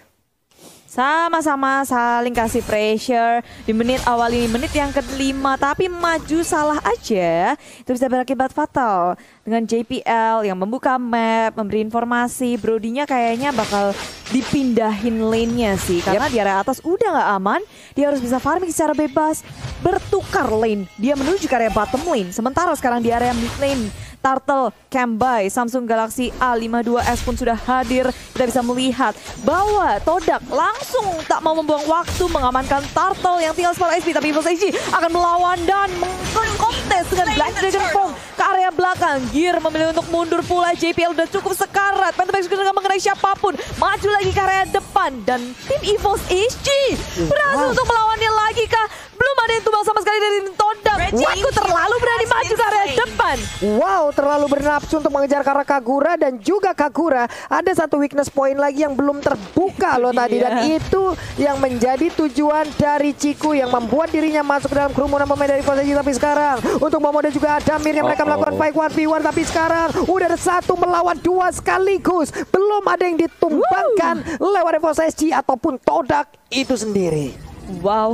A: Sama-sama saling kasih pressure di menit awal ini, menit yang ke-5. Tapi maju salah aja itu bisa berakibat fatal. Dengan JPL yang membuka map, memberi informasi, Brody-nya kayaknya bakal dipindahin lane-nya sih. Karena di area atas udah gak aman, dia harus bisa farming secara bebas. Bertukar lane, dia menuju ke area bottom lane. Sementara sekarang di area mid lane, Turtle, Camby, Samsung Galaxy A52s pun sudah hadir. Kita bisa melihat bahwa Todak langsung tak mau membuang waktu mengamankan Turtle yang tinggal 10 SP. Tapi EvosHG akan melawan dan mengkontes dengan Black Dragon Form ke area belakang. Gear memilih untuk mundur pula. JPL udah cukup sekarat. Phantom Execution nggak mengenai siapapun. Maju lagi ke area depan. Dan tim EvosHG berhasil untuk melawannya lagi kah? Belum ada yang tumbang sama sekali dari tim Todak. Waku terlalu berani maju ke area depan.
C: Wow, terlalu bernafsu untuk mengejar ke arah Kagura. Dan juga Kagura ada satu weakness point lagi yang belum terbuka loh tadi. Dan itu yang menjadi tujuan dari Ciku yang membuat dirinya masuk ke dalam kerumunan pemain dari EvosHG. Tapi sekarang untuk Momo dan juga Adamir yang mereka melakukan fight 1v1. Tapi sekarang udah ada 1 melawan 2 sekaligus. Belum ada yang ditumbangkan lewat EvosHG ataupun Todak itu sendiri.
A: Wow.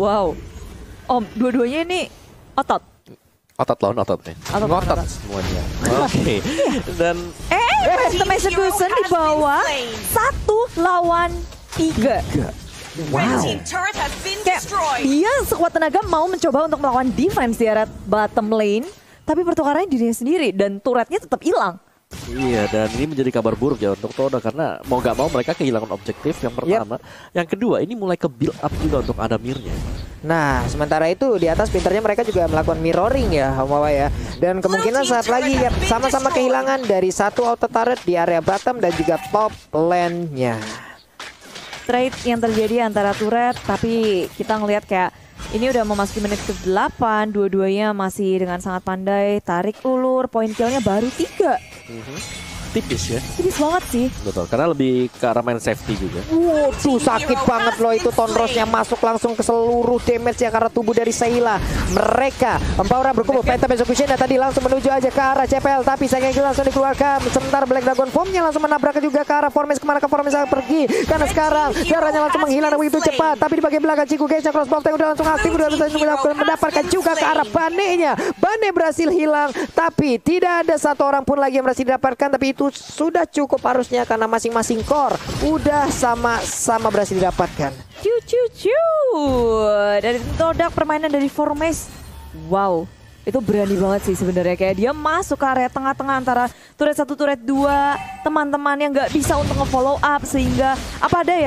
A: Om, dua-duanya ini otot.
B: Otot lawan otot nih. Ngotot semuanya. Oke. Dan
A: Phantom Execution di bawah 1 lawan 3.
C: Wow.
A: Kayak dia sekuat tenaga mau mencoba untuk melawan defense di area bottom lane, tapi pertukarannya dirinya sendiri dan turretnya tetap hilang.
B: iya, dan ini menjadi kabar buruk ya untuk Todak karena mau gak mau mereka kehilangan objektif yang pertama. Yang kedua, ini mulai ke build up juga untuk Adamirnya.
C: Nah, sementara itu di atas pinternya mereka juga melakukan mirroring ya, Hawawa ya. Dan kemungkinan saat lagi ya sama-sama kehilangan dari 1 auto turret di area bottom dan juga top lane-nya.
A: Trade yang terjadi antara turret, tapi kita ngelihat kayak ini udah memasuki menit ke-8, dua-duanya masih dengan sangat pandai tarik ulur, point kill-nya baru 3.
B: Tipis ya.
A: Tipis banget sih.
B: Betul, karena lebih ke arah main safety juga.
C: Waduh, sakit banget loh itu Tonrosnya masuk langsung ke seluruh damage yang ke arah tubuh dari Seila. Mereka Empowera berkumpul Phantom Execution dan tadi langsung menuju aja ke arah CPL, tapi sayangnya itu langsung dikeluarkan. Sementara Black Dragon Form-nya langsung menabrak juga ke arah Formes. Kemana ke Formes akan pergi? Karena sekarang darahnya langsung menghilang begitu cepat. Tapi di bagian belakang Ciku Gage crossbow tank udah langsung aktif, udah langsung mendapatkan juga ke arah Bane-nya. Bane berhasil hilang, tapi tidak ada 1 orang pun lagi yang berhasil didapatkan. Tapi itu sudah cukup harusnya karena masing-masing core udah sama-sama berhasil didapatkan.
A: Cu. Dari Todak permainan dari Formes. Wow, itu berani banget sih sebenarnya. Kayak dia masuk ke area tengah-tengah antara turret 1, turret 2. Teman-teman yang nggak bisa untuk nge-follow up sehingga apa ada ya?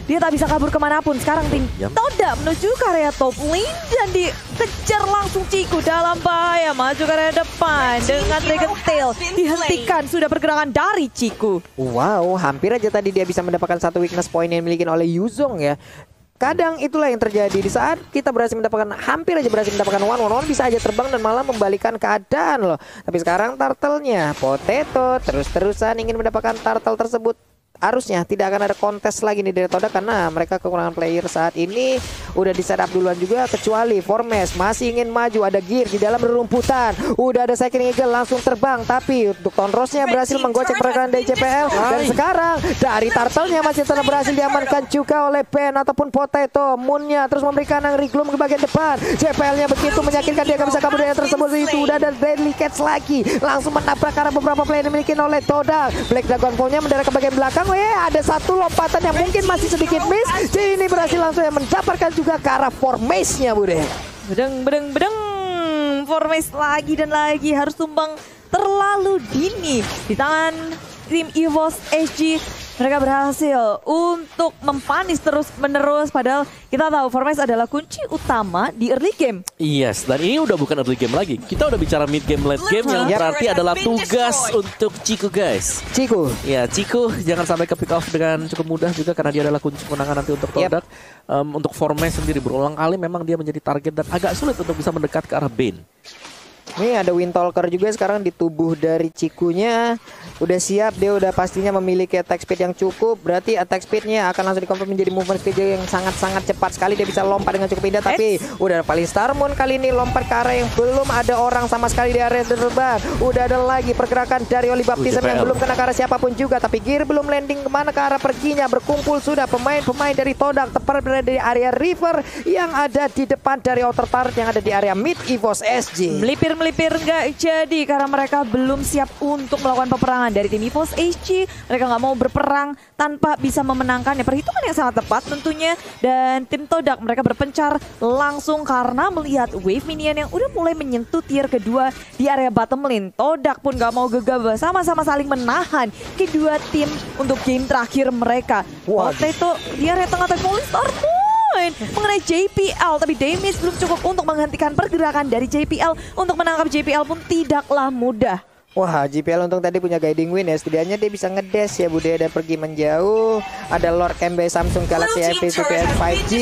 A: dia tak bisa kabur kemanapun. Sekarang tim Todak menuju ke area top lane dan dikejar langsung Ciku dalam bahaya. Maju ke area depan dengan Dragon Tail. Dihentikan sudah pergerakan dari Ciku.
C: Wow, hampir aja tadi dia bisa mendapatkan satu weakness point yang dimiliki oleh Yuzong ya. Kadang itulah yang terjadi di saat kita hampir aja berhasil mendapatkan one bisa aja terbang dan malah membalikan keadaan loh. Tapi sekarang turtle-nya Potato terus-terusan ingin mendapatkan turtle tersebut. Harusnya tidak akan ada kontes lagi nih dari Todak karena mereka kekurangan player saat ini. Udah di setup duluan juga kecuali Formes masih ingin maju. Ada Gear di dalam rerumputan. Udah ada Second Eagle langsung terbang. Tapi untuk Tonrosnya berhasil menggocek pergerakan dari JPL. Dan sekarang dari Turtle-nya masih tetap berhasil diamankan juga oleh Ben ataupun Potato. Moon-nya terus memberikan Angry Gloom ke bagian depan. JPL-nya begitu menyakitkan dia gak bisa kabur dari tersebut. Itu udah ada Deadly Cats lagi. Langsung menabrak karena beberapa player yang dimiliki oleh Todak. Black Dragon Ball-nya mendarat ke bagian belakang. Ada satu lompatan yang mungkin masih sedikit miss. Jadi ini berhasil langsung yang mendapatkan juga ke arah Formes-nya Bude.
A: Bedeng. Formes lagi dan lagi harus tumbang terlalu dini di tangan tim EVOS SG. Mereka berhasil untuk mempanis terus-menerus. Padahal kita tahu Formes adalah kunci utama di early game.
B: Yes, dan ini udah bukan early game lagi. Kita udah bicara mid game, late game yang berarti adalah tugas untuk Ciku guys.
C: Ciku.
B: Ya, Ciku jangan sampai ke pick off dengan cukup mudah juga karena dia adalah kunci kemenangan nanti untuk Todak. Untuk Formes sendiri berulang kali memang dia menjadi target dan agak sulit untuk bisa mendekat ke arah Bane.
C: Nih ada Windtalker juga sekarang di tubuh dari Cikunya. Udah siap, dia udah pastinya memiliki attack speed yang cukup. Berarti attack speednya akan langsung dikonvert menjadi movement speed yang sangat-sangat cepat sekali. Dia bisa lompat dengan cukup indah. Tapi udah paling Star Moon kali ini lompat ke arah yang belum ada orang sama sekali di area terbang. Udah ada lagi pergerakan dari Oli Baptism yang belum kena ke arah siapapun juga. Tapi Gear belum landing kemana ke arah perginya. Berkumpul sudah pemain-pemain dari Todak tepat berada di area River yang ada di depan dari outer turret yang ada di area mid EVOS SG.
A: Melipir nggak jadi karena mereka belum siap untuk melakukan peperangan dari tim EVOS SG. Mereka nggak mau berperang tanpa bisa memenangkannya. Perhitungan yang sangat tepat tentunya. Dan tim Todak mereka berpencar langsung karena melihat wave minion yang udah mulai menyentuh tier kedua di area bottom lane. Todak pun nggak mau gegabah, sama-sama saling menahan kedua tim untuk game terakhir mereka. Potato di area tengah tapi Star mengenai JPL, tapi damage belum cukup untuk menghentikan pergerakan dari JPL. Untuk menangkap JPL pun tidaklah mudah.
C: Wah, JPL untung tadi punya guiding wind ya. Setidaknya dia bisa ngedash ya Bude dan pergi menjauh. Ada Lord Kembe Samsung Galaxy FP2PS 5G.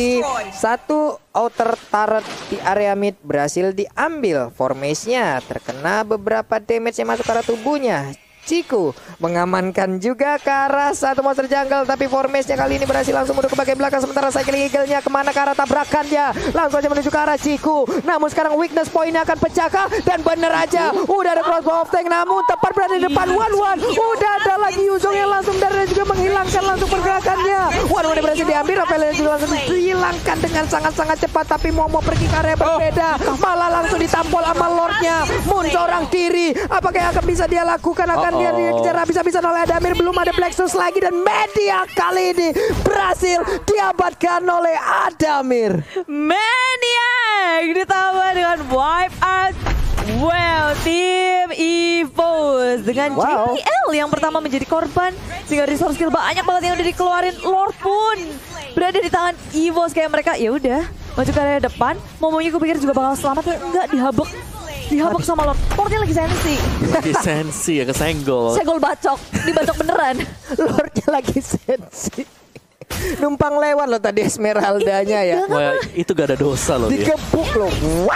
C: Satu outer turret di area mid berhasil diambil. Formation-nya terkena beberapa damage yang masuk ke arah tubuhnya. Ciku mengamankan juga ke arah satu monster jungle. Tapi Formes-nya kali ini berhasil langsung menuju ke bagian belakang. Sementara Cycling Eagle-nya kemana ke arah tabrakannya. Langsung aja menuju ke arah Ciku. Namun sekarang weakness point-nya akan pecahkah. Dan bener aja udah ada crossbow of tank. Namun tepat berada di depan One. Udah ada lagi Yuzong yang langsung dari juga menghilangkan langsung pergerakannya. One yang berhasil diambil. Rafael juga langsung dihilangkan dengan sangat-sangat cepat. Tapi mau pergi ke area berbeda. Malah langsung ditampol sama Lord-nya. Moon seorang diri. Apakah yang akan bisa dia lakukan? Dia dikejar habis-habisan oleh Adamir. Belum ada Black Sus lagi. Dan Media kali ini berhasil diabatkan oleh Adamir.
A: Maniac ditambah dengan wipe out. Well, tim EVOS dengan JPL yang pertama menjadi korban. Sehingga resource skill banyak banget yang udah dikeluarin. Lord pun berada di tangan EVOS. Kayak mereka ya udah maju ke area depan. Momonya gue pikir juga bakal selamat. Tapi enggak, dihabek sama Lord. Lordnya lagi sensi.
B: Lagi sensi ya, kesenggol.
A: Senggol bacok. Dibacok beneran.
C: Lordnya lagi sensi. Numpang lewat loh tadi Esmeraldanya ya.
B: Wah, itu gak ada dosa loh.
C: Dikebuk loh. What?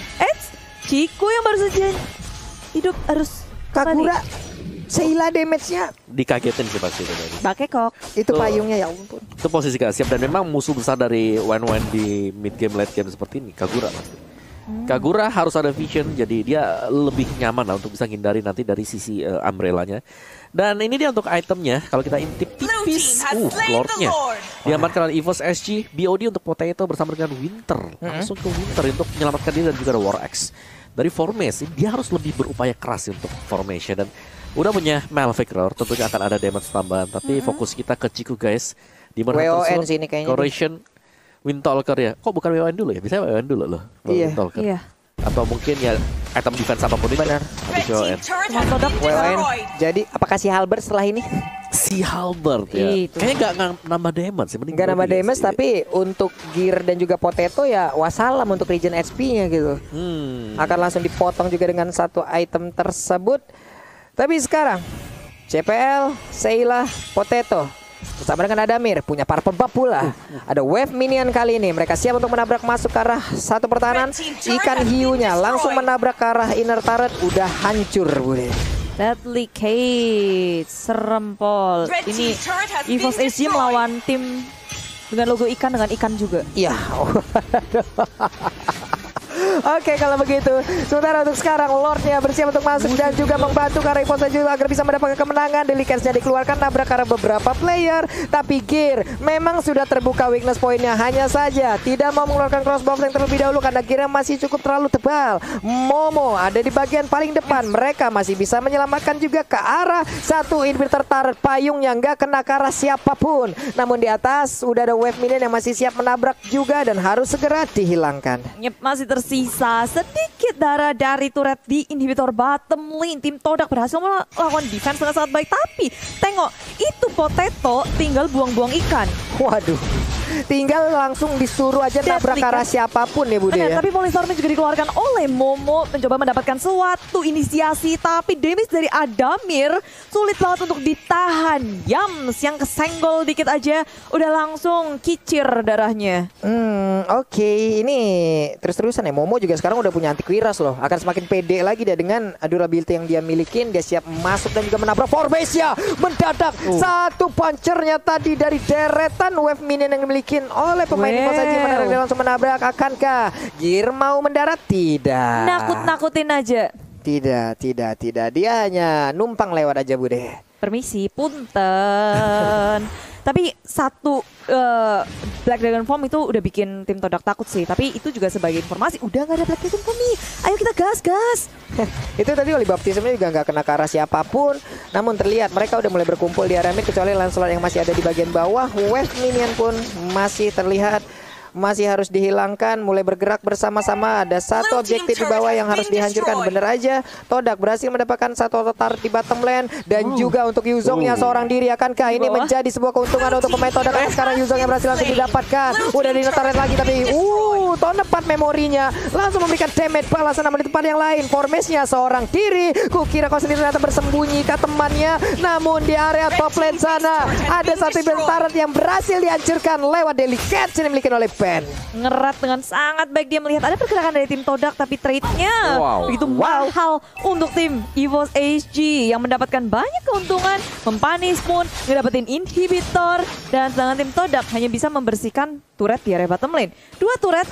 A: Ciku yang baru saja hidup harus
C: Kagura. Sheila damage-nya
B: dikagetin sih pasti itu tadi.
A: Bakekok.
C: Itu payungnya ya ampun.
B: Itu posisi gak siap dan memang musuh besar dari Wan di mid game late game seperti ini Kagura pasti. Kagura harus ada vision, jadi dia lebih nyaman lah untuk bisa hindari nanti dari sisi umbrella-nya. Dan ini dia untuk itemnya, kalau kita intip tipis, Lord-nya diamankan oleh EVOS SG. BOD untuk Potato bersama dengan Winter, langsung ke Winter untuk menyelamatkan dia dan juga ada War Axe. Dari Formation, dia harus lebih berupaya keras untuk Formation dan udah punya Malefic Roar, tentunya akan ada damage tambahan. Tapi fokus kita ke Ciku guys, di mana
C: WON sini kayaknya.
B: Corrosion Windtalker ya. Kok bukan WON dulu ya? Bisa WON dulu loh.
C: Iya.
B: Windtalker.
A: Iya.
B: Atau mungkin ya item defense apapun itu.
C: Benar.
B: Habis WON.
C: WON. Jadi apakah si Halberd setelah ini?
B: si Halberd ya. Kayaknya nggak nambah damage sih.
C: Nggak nambah damage, tapi untuk gear dan juga potato ya wassalam untuk regen HP-nya gitu. Akan langsung dipotong juga dengan satu item tersebut. Tapi sekarang CPL, Seila, Potato bersama dengan Adamir punya purple buff pula. Ada wave minion kali ini. Mereka siap untuk menabrak masuk ke arah satu pertahanan. Ikan hiunya langsung menabrak ke arah inner turret. Udah hancur, Bude.
A: Deadly Cage, serempol. Ini EVOS SG melawan tim dengan logo ikan dengan ikan juga.
C: Iya. Oke, kalau begitu, sementara untuk sekarang Lordnya bersiap untuk masuk dan juga membantu karena EVOS SG agar bisa mendapatkan kemenangan. Delicatesnya dikeluarkan, nabrak karena beberapa player, tapi Gear memang sudah terbuka weakness pointnya. Hanya saja tidak mau mengeluarkan crossbow yang terlebih dahulu karena Gear masih cukup terlalu tebal. Momo ada di bagian paling depan, mereka masih bisa menyelamatkan juga ke arah satu inhibitor turret. Payungnya nggak kena ke arah siapapun, namun di atas udah ada wave minion yang masih siap menabrak juga dan harus segera dihilangkan.
A: Yep, masih tersisa sedikit darah dari turret di inhibitor bottom lane. Tim Todak berhasil melakukan defense dengan sangat baik, tapi tengok itu Potato tinggal buang-buang ikan.
C: Waduh, tinggal langsung disuruh aja nabrak ke arah siapapun ya Bude ya.
A: Tapi Polystorm juga dikeluarkan oleh Momo, mencoba mendapatkan suatu inisiasi, tapi damage dari Adamir sulit banget untuk ditahan. Yams yang kesenggol dikit aja udah langsung kicir darahnya.
C: Oke, ini terus-terusan ya. Momo juga sekarang udah punya antivirus loh. Akan semakin pede lagi dia dengan durability yang dia milikin. Dia siap masuk dan juga menabrak Forbesia. Mendadak satu punchernya tadi dari deretan wave minion yang dimiliki oleh pemain EVOS SG. Menarik dia langsung menabrak. Akankah Gear mau mendarat? Tidak.
A: Nakut-nakutin aja.
C: Tidak. Dia hanya numpang lewat aja Bude.
A: Permisi, punten. Tapi satu Black Dragon Form itu udah bikin tim Todak takut sih. Tapi itu juga sebagai informasi, udah gak ada Black Dragon Form nih. Ayo kita gas.
C: Itu tadi Holy Baptism-nya juga gak kena ke arah siapapun. Namun terlihat mereka udah mulai berkumpul di area mid, kecuali Lancelot yang masih ada di bagian bawah. Wave minion pun masih terlihat masih harus dihilangkan, mulai bergerak bersama-sama. Ada satu objektif di bawah yang harus dihancurkan. Bener aja Todak berhasil mendapatkan satu turret di bottom lane. Dan juga untuk Yuzongnya seorang diri. Akankah ini menjadi sebuah keuntungan untuk pemain Todak? Sekarang Yuzongnya berhasil langsung didapatkan. Udah di turret lagi, tapi tahun depan memorinya langsung memberikan damage balasan. Namun di tempat yang lain Formesnya seorang diri. Kukira kau sendiri ternyata bersembunyi ke temannya. Namun di area top lane sana ada satu turret yang berhasil dihancurkan lewat Delicate yang dimiliki oleh Ben.
A: Ngerat dengan sangat baik, dia melihat ada pergerakan dari tim Todak, tapi trade-nya begitu mahal untuk tim EVOS SG yang mendapatkan banyak keuntungan, mempanis pun, ngedapetin inhibitor, dan sedangkan tim Todak hanya bisa membersihkan turret di area bottom lane. 2 turret,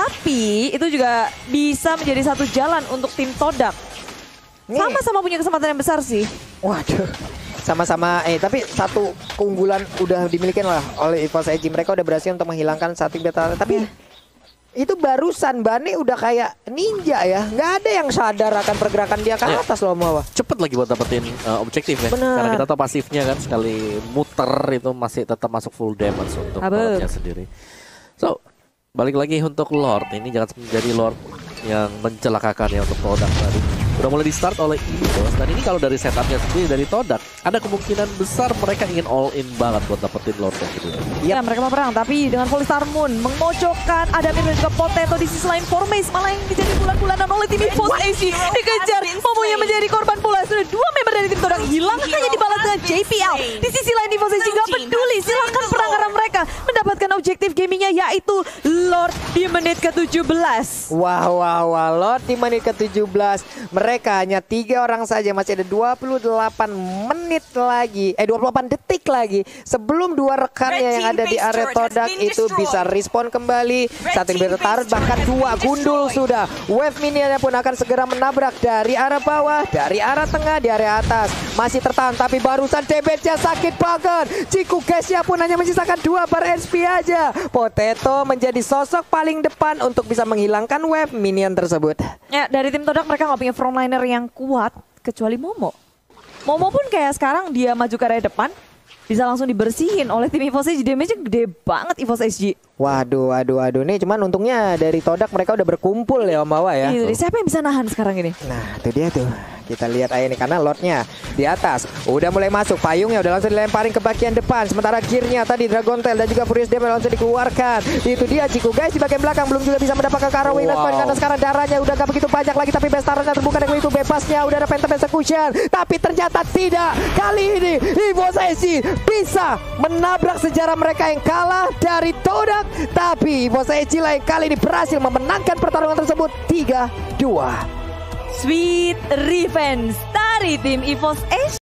A: tapi itu juga bisa menjadi satu jalan untuk tim Todak. Sama-sama punya kesempatan yang besar sih.
C: Waduh. Sama-sama, tapi satu keunggulan udah dimiliki lah oleh EVOS SG. Mereka udah berhasil untuk menghilangkan satu beta. Tapi itu barusan Bane udah kayak ninja ya. Nggak ada yang sadar akan pergerakan dia ke atas loh Mawa.
B: Cepet lagi buat dapetin objektif ya.
C: Bener.
B: Karena kita tahu pasifnya kan sekali muter itu masih tetap masuk full damage untuk Lordnya sendiri. So, balik lagi untuk Lord. Ini jangan menjadi Lord yang mencelakakan ya untuk Todak tadi. Udah mulai di start oleh EVOS, dan ini kalau dari setupnya sendiri dari Todak, ada kemungkinan besar mereka ingin all in banget buat dapetin Lord yang kedua.
A: Ya, mereka mau perang, tapi dengan Polystar Moon memojokkan Adamir dan juga Potato. Di sisi lain Formace malah yang menjadi bulan-bulanan oleh tim EVOS SG. Dikejar, Momonya menjadi korban pula. Sudah 2 member dari tim Todak hilang, hanya dibalas dengan JPL. Di sisi lain EVOS SG gak peduli, silahkan perang karena mereka mendapatkan objektif gamingnya, yaitu Lord di menit ke-17.
C: Wow, Lord di menit ke-17. Mereka hanya 3 orang saja, masih ada 28 menit lagi, 28 detik lagi sebelum 2 rekannya yang ada di area Todak itu bisa respon kembali. Satu inhibitor turret, bahkan 2 gundul sudah. Wave minionnya pun akan segera menabrak dari arah bawah, dari arah tengah, di area atas. Masih tertahan, tapi barusan damage-nya sakit banget. Ciku Gesya pun hanya menyisakan 2 bar HP aja. Potato menjadi sosok paling depan untuk bisa menghilangkan wave minion tersebut.
A: Ya, dari tim Todak mereka nggak punya frontliner yang kuat kecuali Momo. Momo pun kayak sekarang dia maju ke area depan bisa langsung dibersihin oleh tim EVOS SG. Damage-nya gede banget EVOS SG.
C: Waduh. Nih cuman untungnya dari Todak mereka udah berkumpul ya Om Bawa ya.
A: Siapa yang bisa nahan sekarang ini?
C: Nah itu dia tuh. Kita lihat aja ini karena lotnya di atas udah mulai masuk, payungnya udah langsung dilemparin ke bagian depan, sementara gearnya tadi Dragon Tail dan juga Furious Demon langsung dikeluarkan. Itu dia Ciku guys, di bagian belakang belum juga bisa mendapatkan Karawing Last Point karena sekarang darahnya udah gak begitu banyak lagi, tapi Bestarnya terbuka dengan itu bebasnya udah ada Phantom Execution, tapi ternyata tidak. Kali ini EVOS SG bisa menabrak sejarah mereka yang kalah dari Todak, tapi EVOS SG lain kali ini berhasil memenangkan pertarungan tersebut 3-2.
A: Sweet revenge dari tim EVOS SG.